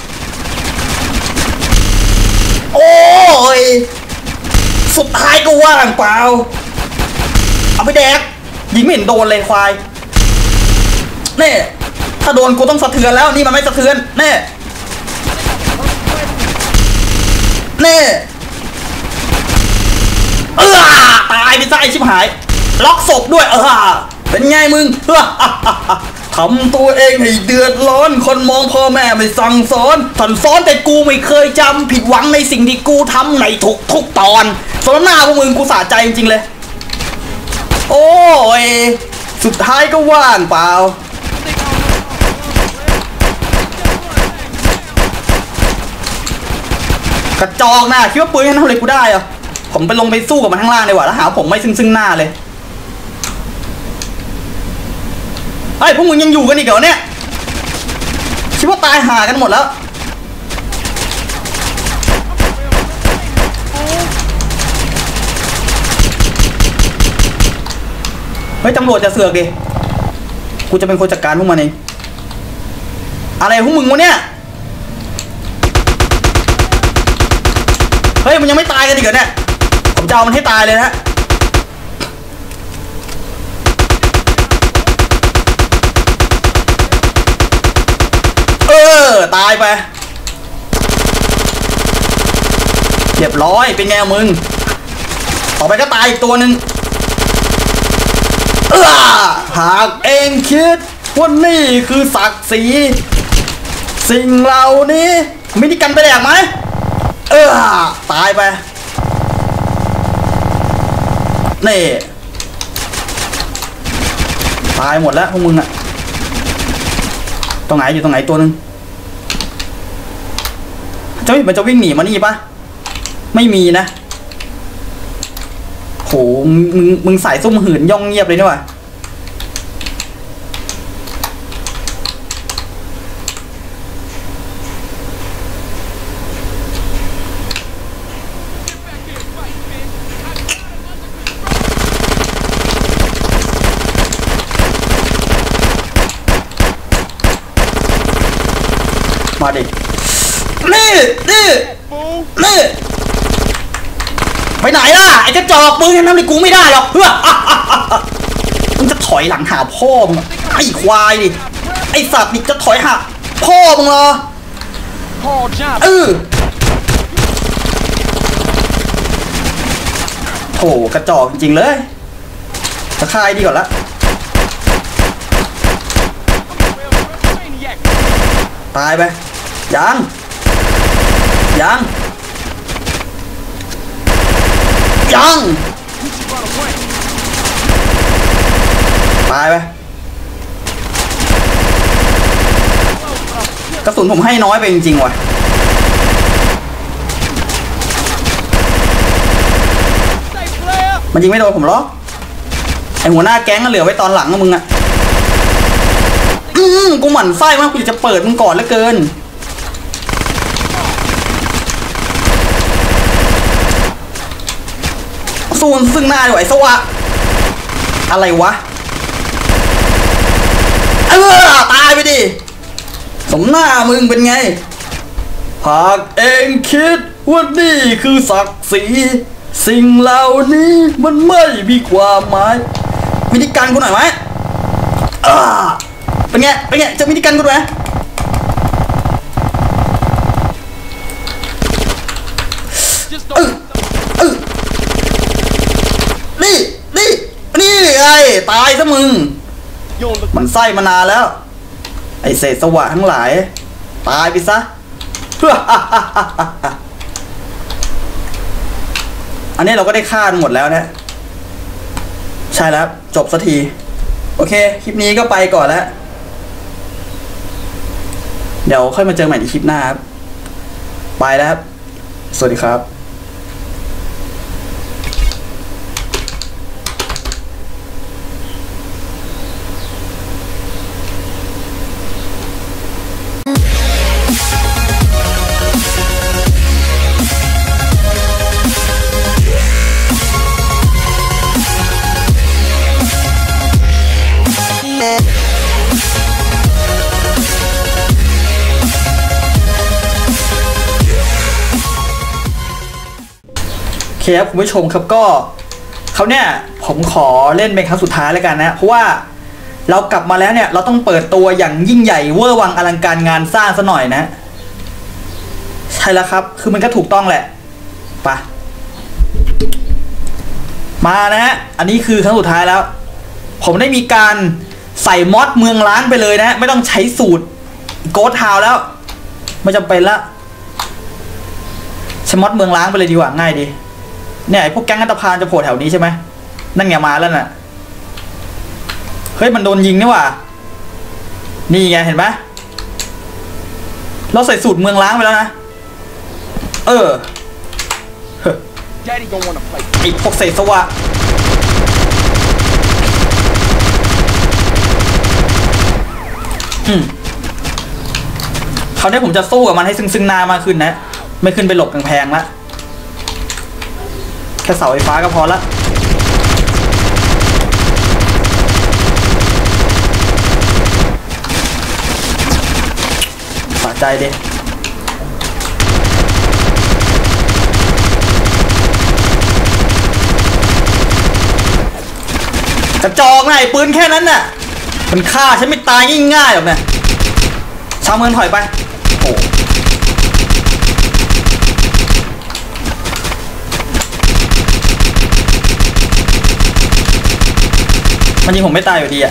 โอ้ยสุดท้ายก็ว่างเปล่าเอาไปแดกยิงไม่เห็นโดนเลยควายนี่ถ้าโดนกูต้องสะเทือนแล้วนี่มันไม่สะเทือนนี่ตายไปซะไอ้ชิบหายล็อกศพด้วยเป็นไงมึงทำตัวเองให้เดือดร้อนคนมองพ่อแม่ไม่สั่งสอนท่านสอนแต่กูไม่เคยจำผิดหวังในสิ่งที่กูทำในทุกตอนสนหน้าพวกมึงกูสะใจจริงๆเลยโอ้ยสุดท้ายก็ว่างเปล่ากระจอกนะคิดว่าปืนนั้นทำอะไรกูได้อะผมไปลงไปสู้กับมันข้างล่างดีกว่าแล้วหาผมไม่ซึ่งหน้าเลยไอ้พวกมึงยังอยู่กันอีกเหรอเนี่ยคิดว่าตายห่ากันหมดแล้วเฮ้ยตำรวจจะเสือกดิกูจะเป็นคนจัดการพวกมันเองอะไรพวกมึงวะเนี่ยเฮ้ยมันยังไม่ตายกันอีกเหรอเนี่ยผมจะเอามันให้ตายเลยนะตายไปเรียบร้อยเป็นไงมึงต่อไปก็ตายอีกตัวหนึ่งหากเองคิดว่านี่คือศักดิ์ศรีสิ่งเหล่านี้มินิกันไปแดกไหมตายไปนี่ตายหมดแล้วพวกมึงอะตรงไหนอยู่ตรงไหนตัวนึงมันจะวิ่งหนีมานี่ปะไม่มีนะโหมึงสายซุ่มหื่นย่องเงียบเลยนี่วะมาดินี่ไปไหนล่ะไอ้กระจอกปืนทำอะไรกูไม่ได้หรอกมึงจะถอยหลังหาพ่อมึงไอ้ควายดิไอ้สัตว์นี่จะถอยหาพ่อมึงเหรอโถกระจอกจริงเลยจะฆ่าไอ้ดีก่อนละตายไปยังตายไปกระสุนผมให้น้อยไปจริงๆว่ะมันยิงไม่โดนผมหรอกไอหัวหน้าแก๊งก็เหลือไว้ตอนหลังนะมึงอะกูหมั่นไส้มากกูจะเปิดมึงก่อนเหลือเกินสู้ซึ่งหน้าด้วยไอ้สวะอะไรวะตายไปดิสมหน้ามึงเป็นไงหากเองคิดว่านี่คือศักดิ์ศรีสิ่งเหล่านี้มันไม่มีความหมายมินิกันกูหน่อยไหมเป็นไงจะมินิกันกูด้วยนี่ไงตายซะมึงมันไส้มานานแล้วไอเศษสวะทั้งหลายตายไปซะอันนี้เราก็ได้ฆ่าหมดแล้วนะใช่แล้วจบสักทีโอเคคลิปนี้ก็ไปก่อนแล้วเดี๋ยวค่อยมาเจอใหม่ในคลิปหน้าครับไปแล้วครับสวัสดีครับครับคุณผู้ชมครับก็เขาเนี่ยผมขอเล่นเป็นครั้งสุดท้ายแล้วกันนะเพราะว่าเรากลับมาแล้วเนี่ยเราต้องเปิดตัวอย่างยิ่งใหญ่เวอร์วังอลังการงานสร้างซะหน่อยนะใช่แล้วครับคือมันก็ถูกต้องแหละไปมานะฮะอันนี้คือครั้งสุดท้ายแล้วผมได้มีการใส่มอดเมืองล้างไปเลยนะไม่ต้องใช้สูตรโกดทาวแล้วไม่จำเป็นละใช้มอดเมืองล้างไปเลยดีกว่าง่ายดีเนี่ยไอ้พวกแก๊งอันตพาลจะโผล่แถวนี้ใช่ไหมนั่นไงมาแล้วน่ะเฮ้ยมันโดนยิงนี่หว่านี่ไงเห็นไหมเราใส่สูตรเมืองล้างไปแล้วนะไอ้พวกเศษสวะคราวนี้ผมจะสู้กับมันให้ซึ่งหน้ามากขึ้นนะไม่ขึ้นไปหลบกำแพงละแค่เสาไฟฟ้าก็พอละสะใจดิกระจอกไงปืนแค่นั้นน่ะมันฆ่าฉันไม่ตายง่ายๆหรอกนะชาวเมืองถอยไปโอ้มันยิงผมไม่ตายอยู่ดีอ่ะ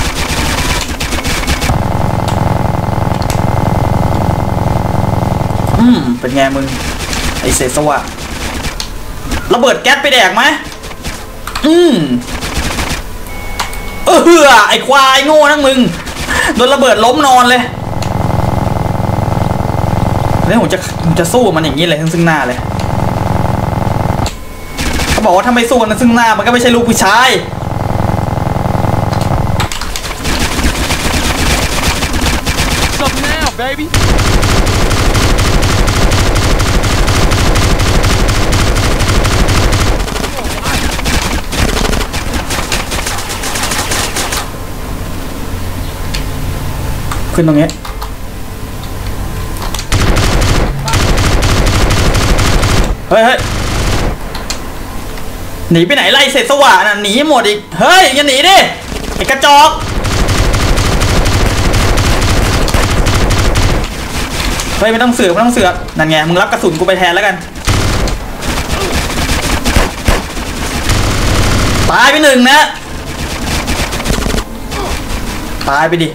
เป็นไงมึงไอเศษสวะระเบิดแก๊สไปแดกไหมไอควายโง่ทั้งมึงโดนระเบิดล้มนอนเลยแล้วผมจะสู้มันอย่างนี้เลยซึ่งหน้าเลยเขาบอกว่าถ้าไม่สู้กันซึ่งหน้ามันก็ไม่ใช่ลูกผู้ชายbaby ขึ้นตรงนี้เฮ้ยหนีไปไหนไล่เศษสว่านน่ะหนีหมดอีกเฮ้ยอย่าหนีดิไอ้กระจอกเฮ้ยไม่ต้องเสือกนั่นไงมึงรับกระสุนกูไปแทนแล้วกันตายไปหนึ่งนะตายไปดิ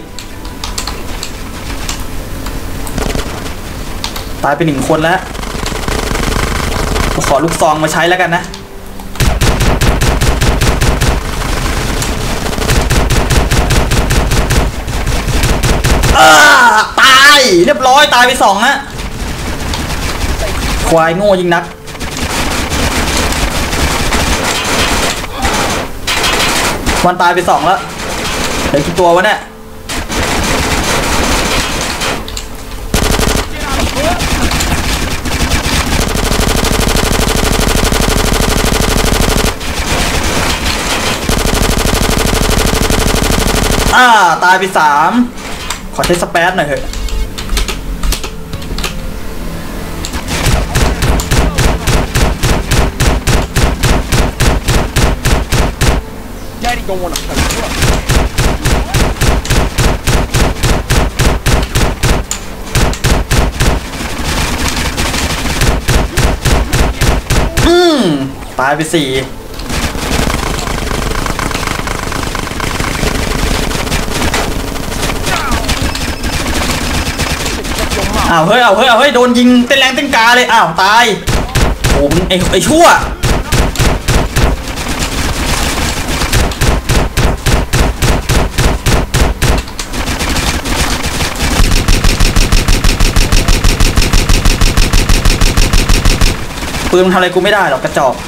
ตายไป1 คนแล้วขอลูกซองมาใช้แล้วกันนะตายเรียบร้อยตายไป2นะควายโง่ยิงนักมันตายไป2แล้วเหลือกี่ตัววะเนี่ยตายไป3ขอใช้สเปซหน่อยเถอะ Daddy don't wanna play rough. ตายไป4เฮ้ยโดนยิงเต้นแรงเต้นกาเลยตายโอ้มึงไอ้ชั่วปืนมันทำอะไรกูไม่ได้หรอกกระจอก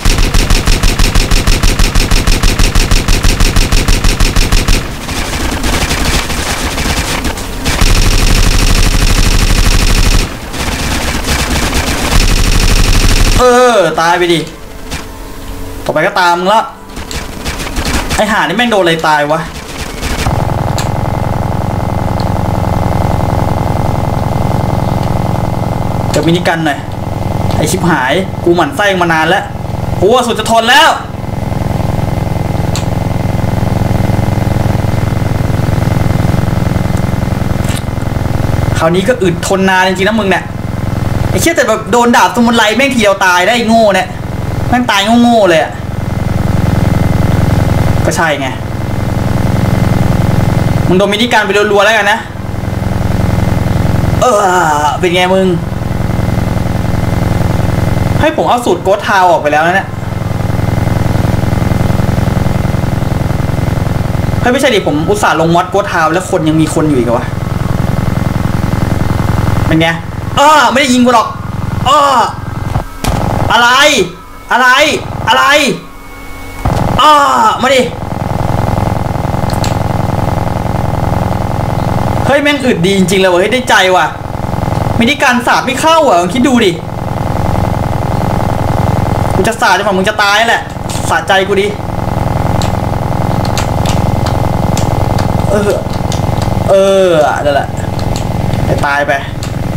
ตายไปดิต่อไปก็ตามมึงละไอห่านี่แม่งโดนอะไรตายวะเดี๋ยวมินิกันหน่อยไอชิบหายกูหมั่นไส้มานานแล้วกูว่าสุดจะทนแล้วคราวนี้ก็อึดทนนานจริงๆนะมึงเนี่ยไอ้เชี่ยแต่แบบโดนดาบสมุนไพรแม่งทีเดียวตายได้โง่เนี่ยแม่งตายโง่ๆเลยอ่ะก็ใช่ไงมึงโดนมินิการไปรัวๆแล้วกันนะเป็นไงมึงให้ผมเอาสูตรโกดทาวออกไปแล้วนะเนี่ยไม่ใช่ดิผมอุตส่าห์ลงมอดโกดทาวแล้วคนยังมีคนอยู่อีกวะเป็นไงไม่ได้ยิงกูหรอกอะไรมาดิเฮ้ยแม่งอึดดีจริงๆเลยเว้ยได้ใจว่ะมินิการสาดไม่เข้าอ่ะคิดดูดิกูจะสาดจนกว่ามึงจะตายแหละสาดใจกูดินั่นแหละตายไป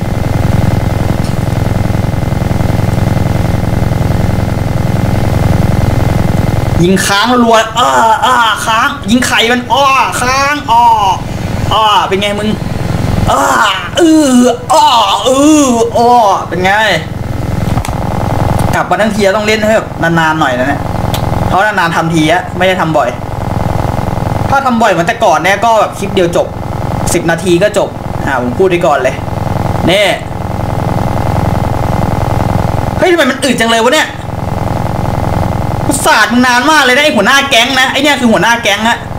ยิงค้างรัวค้างยิงไข่มันค้างเป็นไงมึงเป็นไงกลับมาทั้งทีต้องเล่นให้แบบนานๆหน่อยนะเนี่ยเพราะนานๆทำทีอะไม่ได้ทำบ่อยถ้าทำบ่อยเหมือนแต่ก่อนเนี่ยก็แบบคลิปเดียวจบ10 นาทีก็จบผมพูดไว้ก่อนเลยนี่เฮ้ยทำไมมันอึดจังเลยวะเนี่ยกูศาสตร์มึงนานมากเลยนะไอหัวหน้าแก๊งนะไอเนี่ยคือหัวหน้าแก๊งฮะ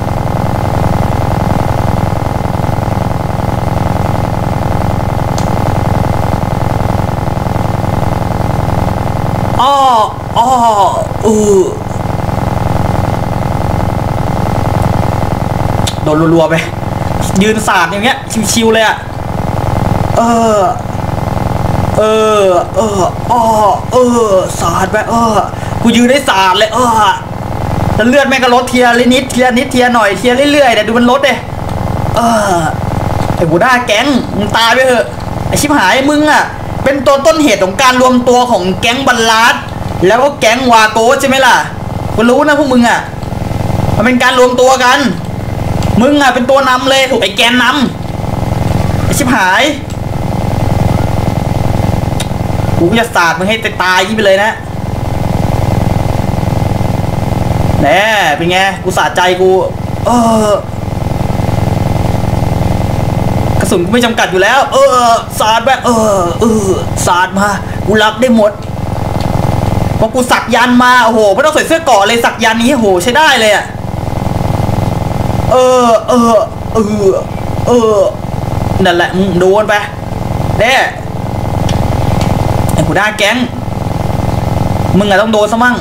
โดนรัวๆไปยืนศาสตร์อย่างเงี้ยชิวๆเลยอะศาสตร์ไปกูยืนได้ศาสตร์เลยแล้วเลือดแม่งก็ลดทีละนิดทีละหน่อยทีละเรื่อยๆแต่ดูมันลดเลยไอ้หัวหน้าแก๊งมึงตายไปเถอะไอชิบหายมึงอะเป็นตัวต้นเหตุของการรวมตัวของแก๊งบัลลัดแล้วก็แก๊งวาโก้ใช่ไหมล่ะกูรู้นะพวกมึงอะมันเป็นการรวมตัวกันมึงอะเป็นตัวนำเลยถูกไอ้แกนนำไอ้ชิบหายกูจะสาดมึงให้ตายยิ่งไปเลยนะแน่เป็นไงกูสาดใจกูกระสุนกูไม่จำกัดอยู่แล้วสาดไปสาดมากูรับได้หมดเพราะกูสักยันมาโอ้โหไม่ต้องใส่เสื้อเกราะเลยสักยันนี้โอ้โหใช้ได้เลยอะนั่นแหละมึงโดนไปเด้ไอ้หัวหน้าแก๊งมึงอะต้องโดนซะมั่ง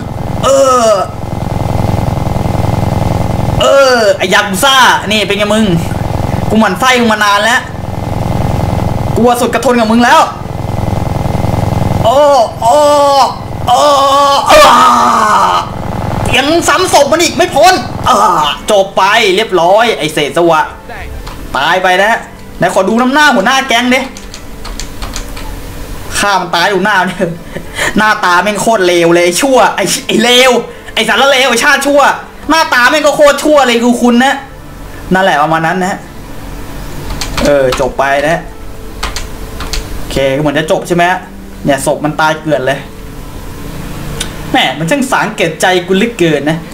ไอ้ยากุซ่านี่เป็นไงมึงกูหมั่นไส้มึงมานานแล้วกูสุดกระทนกับมึงแล้วยังซ้ำศพมันอีกไม่พ้นจบไปเรียบร้อยไอ้เศษสวะตายไปนะไหนขอดูน้ำหน้าหัวหน้าแก๊งดิฆ่ามันตายอยู่หน้าเนี่ยหน้าตาแม่งโคตรเลวเลยชั่วไอ้เลวไอ้สารเลวไอ้ชาติชั่วหน้าตาแม่งก็โคตรชั่วเลยคือคุณนะนั่นแหละประมาณนั้นนะจบไปนะโอเคก็เหมือนจะจบใช่ไหมเนี่ยศพมันตายเกลื่อนเลยแหมมันช่างสังเกตใจกูลึกเกินนะ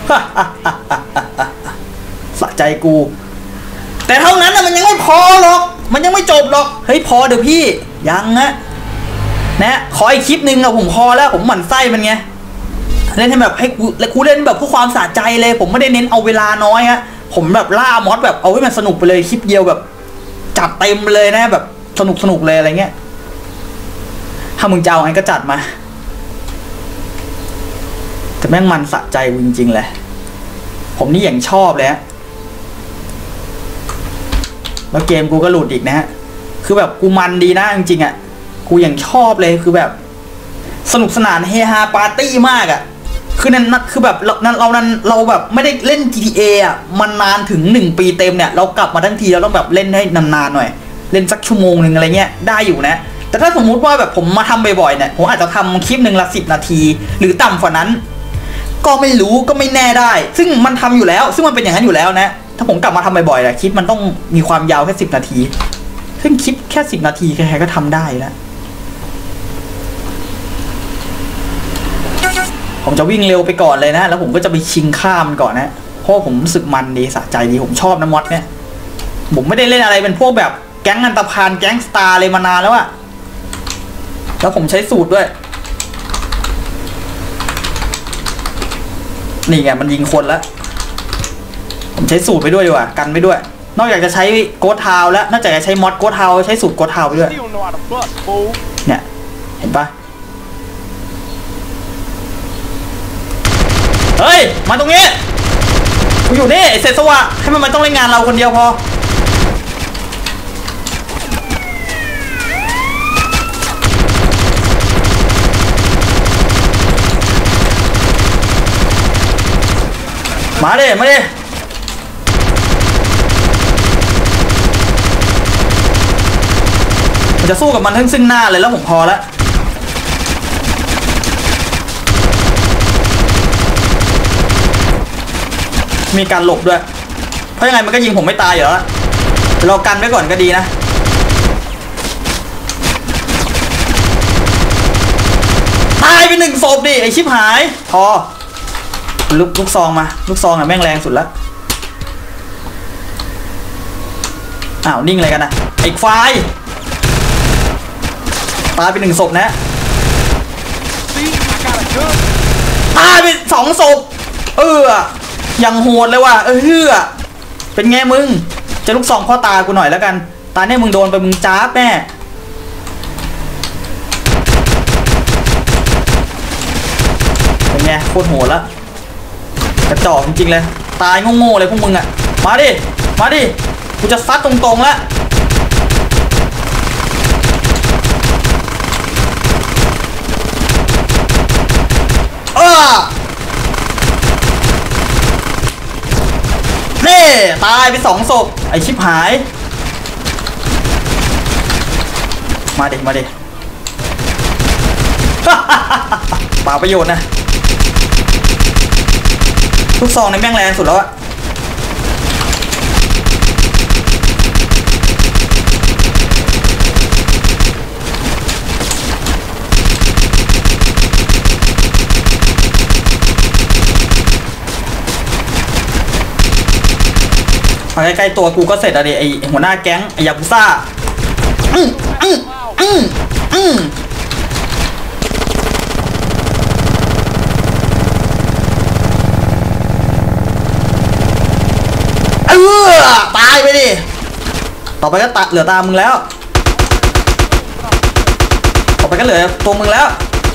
สะใจกูแต่เท่านั้นนะมันยังไม่พอหรอกมันยังไม่จบหรอกเฮ้ยพอเดี๋ยวพี่ยังนะขออีกคลิปนึงอะผมพอแล้วผมหมั่นไส้มันไงเล่นให้แบบให้กูเล่นแบบเพื่อความสะใจเลยผมไม่ได้เน้นเอาเวลาน้อยฮะผมแบบล่ามอสแบบเอาให้มันสนุกไปเลยคลิปเดียวแบบจัดเต็มเลยนะแบบสนุกเลยอะไรเงี้ยถ้ามึงจะเอาไงก็จัดมาแต่แม่งมันสะใจจริงๆเลยผมนี่อย่างชอบเลยฮะแล้วเกมกูก็หลุดอีกนะฮะคือแบบกูมันดีนะจริงๆอ่ะกูอย่างชอบเลยคือแบบสนุกสนานเฮฮาปาร์ตี้มากอ่ะคือนั่นคือแบบเราแบบไม่ได้เล่น GTA อ่ะมันนานถึง1 ปีเต็มเนี่ยเรากลับมาทั้งทีเราต้องแบบเล่นให้นานๆหน่อยเล่นสักชั่วโมงนึงอะไรเงี้ยได้อยู่นะแต่ถ้าสมมุติว่าแบบผมมาทำบ่อยๆเนี่ยผมอาจจะทำคลิปนึงละ10 นาทีหรือต่ำกว่านั้นก็ไม่รู้ก็ไม่แน่ได้ซึ่งมันทำอยู่แล้วซึ่งมันเป็นอย่างนั้นอยู่แล้วนะถ้าผมกลับมาทำบ่อยๆอะคลิปมันต้องมีความยาวแค่10 นาทีซึ่งคลิปแค่10 นาทีใครๆก็ทำได้แล้วผมจะวิ่งเร็วไปก่อนเลยนะแล้วผมก็จะไปชิงข้ามมันก่อนนะเพราะผมรู้สึกมันดีสะใจดีผมชอบนะมอดเนี่ยผมไม่ได้เล่นอะไรเป็นพวกแบบแก๊งอันตพาลแก๊งสตาร์เลยมานานแล้วอะแล้วผมใช้สูตรด้วยนี่ไงมันยิงคนแล้วผมใช้สูตรไปด้วยดีกว่ากันไปด้วยนอกจากจะใช้โกดทาวแล้วนอกจากจะใช้มอดโกดทาวใช้สูตรโกดทาวไปด้วยเนี่ยเห็นปะเฮ้ยมาตรงนี้กูอยู่นี่ไอ้เศษสวะให้มันต้องเล่นงานเราคนเดียวพอมาดิมันจะสู้กับมันซึ่งหน้าเลยแล้วผมพอแล้วมีการหลบด้วยเพราะยังไงมันก็ยิงผมไม่ตายอยู่แล้วเรากันไว้ก่อนก็ดีนะตายไป1 ศพดิไอชิบหายพอลูกซองมาลูกซองอะแม่งแรงสุดแล้วอ้าวนิ่งอะไรกันนะไอ้ควายตายไป1 ศพนะตายไป2 ศพยังโหดเลยว่ะเป็นไงมึงจะลูกซองพ่อตากูหน่อยแล้วกันตาเนี่ยมึงโดนไปมึงจ้าบแน่เป็นไงโคตรโหดแล้วกระจอกจริงๆเลยตายโง่ๆเลยพวกมึงอ่ะมาดิกูจะซัดตรงๆแล้วนี่ตายไป2 ศพไอชิบหายมาดิเปล่าประโยชน์นะลูกซองในแม่งแรงสุดแล้วอะใกล้ๆตัวกูก็เสร็จอะดิไอหัวหน้าแก๊งไอยากุซ่าตายไปดิต่อไปก็เหลือตามมึงแล้วต่อไปก็เหลือตัวมึงแล้ว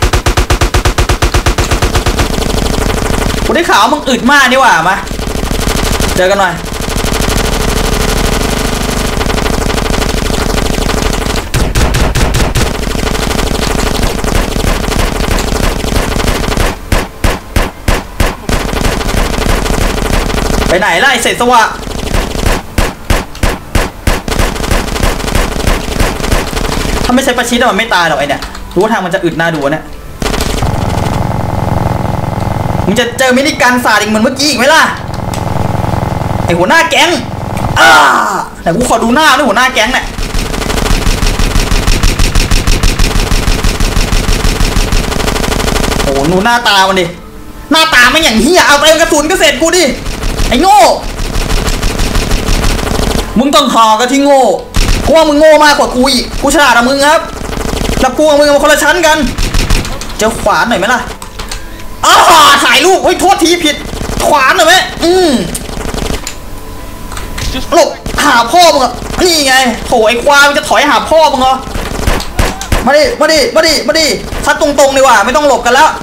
กูได้ข่าวมึงอึดมากนี่หว่ามาเจอกันหน่อยไปไหนล่ะไอเศษสวะถ้าไม่ใช่ประชิดมันไม่ตายหรอกไอเนี่ยรู้ว่าทางมันจะอึดหน้าดูเนี่ยมึงจะเจอมินิกันสาดอีกเหมือนเมื่อกี้อีกไหมล่ะไอหัวหน้าแก๊งแต่กูขอดูหน้าด้วยหัวหน้าแก๊งเนี่ยโอ้หนูหน้าตามันดิหน้าตาไม่อย่างเฮียเอาเต็มกระสุนก็เสร็จกูดิไอ้โง่มึงต้องหอกระที่โง่กูว่ามึงโง่มากกว่ากูอีกกูฉลาดกว่ามึงครับแล้วกูกับมึงมันคนละชั้นกันเจอขวานหน่อยไหมล่ะถ่ายรูปเฮ้ยโทษทีผิดขวานหน่อยไหมหลบหาพ่อมึงอะนี่ไงโถไอ้ควายมึงจะถอยหาพ่อมึงเหรอมาดิมาดิมาดิมาดิซัดตรงๆดีกว่าไม่ต้องหลบกันแล้ว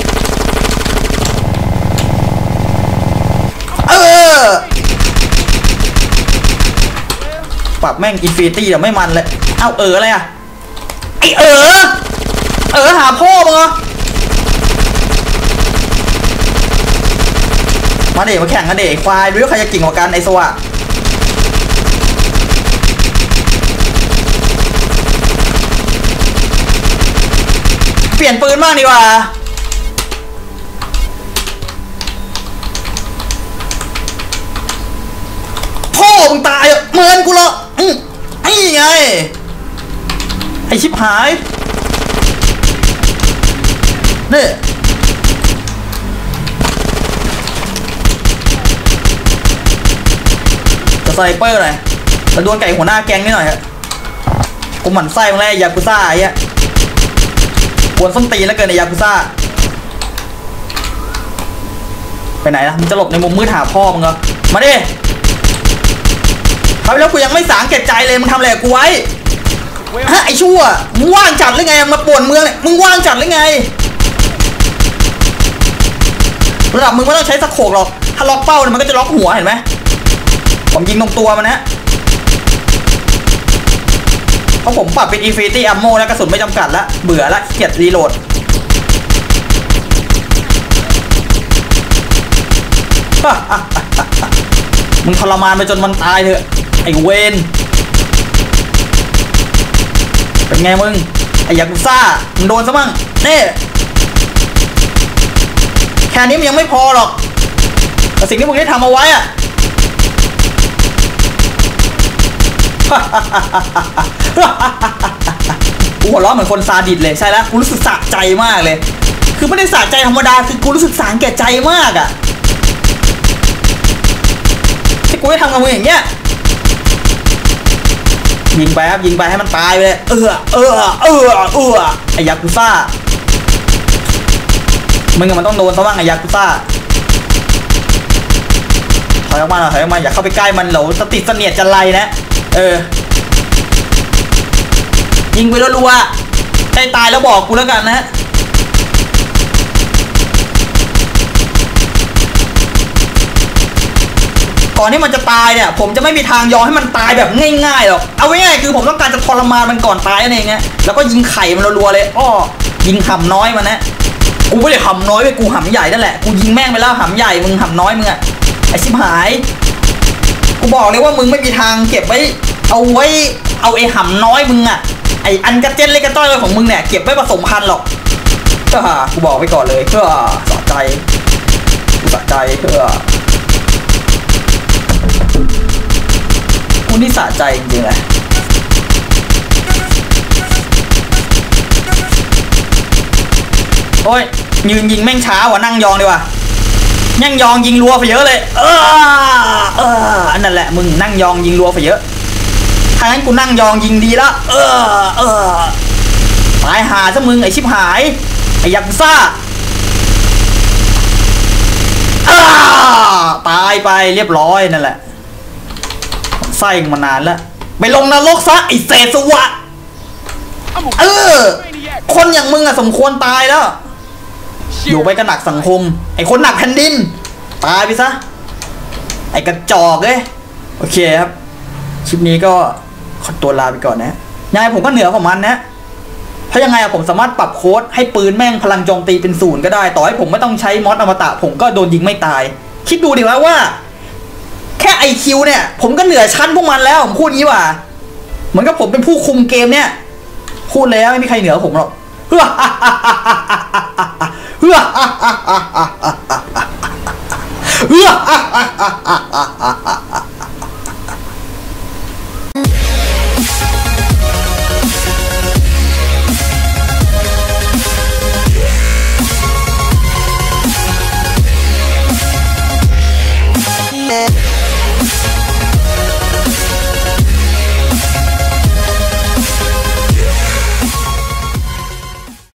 ปรับแม่งอินฟินิตี้แต่ไม่มันเลยเอ้าอะไรอะไอหาพ่อมึงเหรอมาเด็กมาแข่งกันเด็กควายดูว่าใครจะเก่งกว่ากันไอสวะเปลี่ยนปืนบ้างดีกว่าพ่อมึงตายเหมือนกูเหรอไอ้ไงไอชิบหายนี่จะไซเปอร์หน่อยจะดวลไก่หัวหน้าแก๊งนิดหน่อยฮะกูหมั่นไส้มึงแล้วยากุซ่าไอ้เหี้ยกวนส้นตีนแล้วเกินในยากุซ่าไปไหนล่ะมึงจะหลบในมุมมืดหาพ่อมึงเหรอมาดิครับแล้วกูยังไม่สางแก่ใจเลยมึงทำอะไรกับกูไว้ฮะไอชั่วมึงว่างจัดหรือไงมาป่วนเมืองเนี่ยมึงว่างจัดหรือไงระดับมึงไม่ต้องใช้สะโขกหรอกถ้าล็อกเป้าเนี่ยมันก็จะล็อกหัวเห็นไหมผมยิงตรงตัวมันนะเพราะผมปรับเป็น Infinity Ammo แล้วกระสุนไม่จำกัดแล้วเบื่อละเกลียดรีโหลดมึงทรมานไปจนมันตายเถอะไอ้เวนเป็นไงมึงไอ้ยากุซ่ามึงโดนซะมั่งนี่แค่นี้มันยังไม่พอหรอกแต่สิ่งที่มึงได้ทำเอาไว้อะกูหัวเราะเหมือนคนซาดิสเลยใช่แล้วกูรู้สึกสะใจมากเลยคือไม่ได้สะใจธรรมดาคือกูรู้สึกสางแก่ใจมากอะที่กูได้ทำกับมึงอย่างเงี้ยยิงไปครับยิงไปให้มันตายไปเลยไอ้ยากุซ่ามึงมันต้องโดนซะบ้างไอ้ยากุซ่าถอยออกมาอย่าเข้าไปใกล้มันเหลวสติเสนียดจะไล่นะยิงไปแล้วรัวใจตายแล้วบอกกูแล้วกันนะก่อนที่มันจะตายเนี่ยผมจะไม่มีทางยอมให้มันตายแบบง่ายๆหรอกเอาไว้ง่ายคือผมต้องการจะทรมานมันก่อนตายนั่นเองนะแล้วก็ยิงไข่มันรัวๆเลยยิงหำน้อยมันนะกูไม่ได้หำน้อยไปกูหำใหญ่นั่นแหละกูยิงแม่งไปแล้วหำใหญ่มึงหำน้อยมึงอะไอชิบหายกูบอกเลยว่ามึงไม่มีทางเก็บไว้เอาไอ้หำน้อยมึงอะไออันกระเจนเล็กกระต้อยของมึงเนี่ยเก็บไว้ผสมพันธุ์หรอกกูบอกไปก่อนเลยเพื่อสะใจกูนี่สะใจจริงๆเลยโอ้ยยืนยิงแม่งช้าว่ะนั่งยองดีกว่านั่งยองยิงรัวไปเยอะเลยอันนั้นแหละมึงนั่งยองยิงรัวไปเยอะถ้างั้นกูนั่งยองยิงดีแล้วตายหาซะมึงไอชิบหายไอยากุซ่าตายไปเรียบร้อยนั่นแหละไส้มานานแล้วไปลงนรกซะไอ้เศษสวะ I'm a เออ maniac. คนอย่างมึงอะสมควรตายแล้ว อยู่ไปก็หนักสังคม ไอ้คนหนักแผ่นดิน ตายไปซะ ไอ้กระจอกเลยโอเคครับ คลิปนี้ก็ขอตัวลาไปก่อนนะยังไงผมก็เหนือกว่ามันนะเพราะยังไงผมสามารถปรับโค้ดให้ปืนแม่งพลังโจมตีเป็น0ก็ได้ ต่อให้ผมไม่ต้องใช้มอสอมตะผมก็โดนยิงไม่ตาย คิดดูดิว่าแค่ IQ เนี่ยผมก็เหนือชั้นพวกมันแล้วผมพูดงี้ว่าเหมือนกับผมเป็นผู้คุมเกมเนี่ยพูดแล้วไม่มีใครเหนือผมหรอกเฮ้อเฮ้อเฮ้อ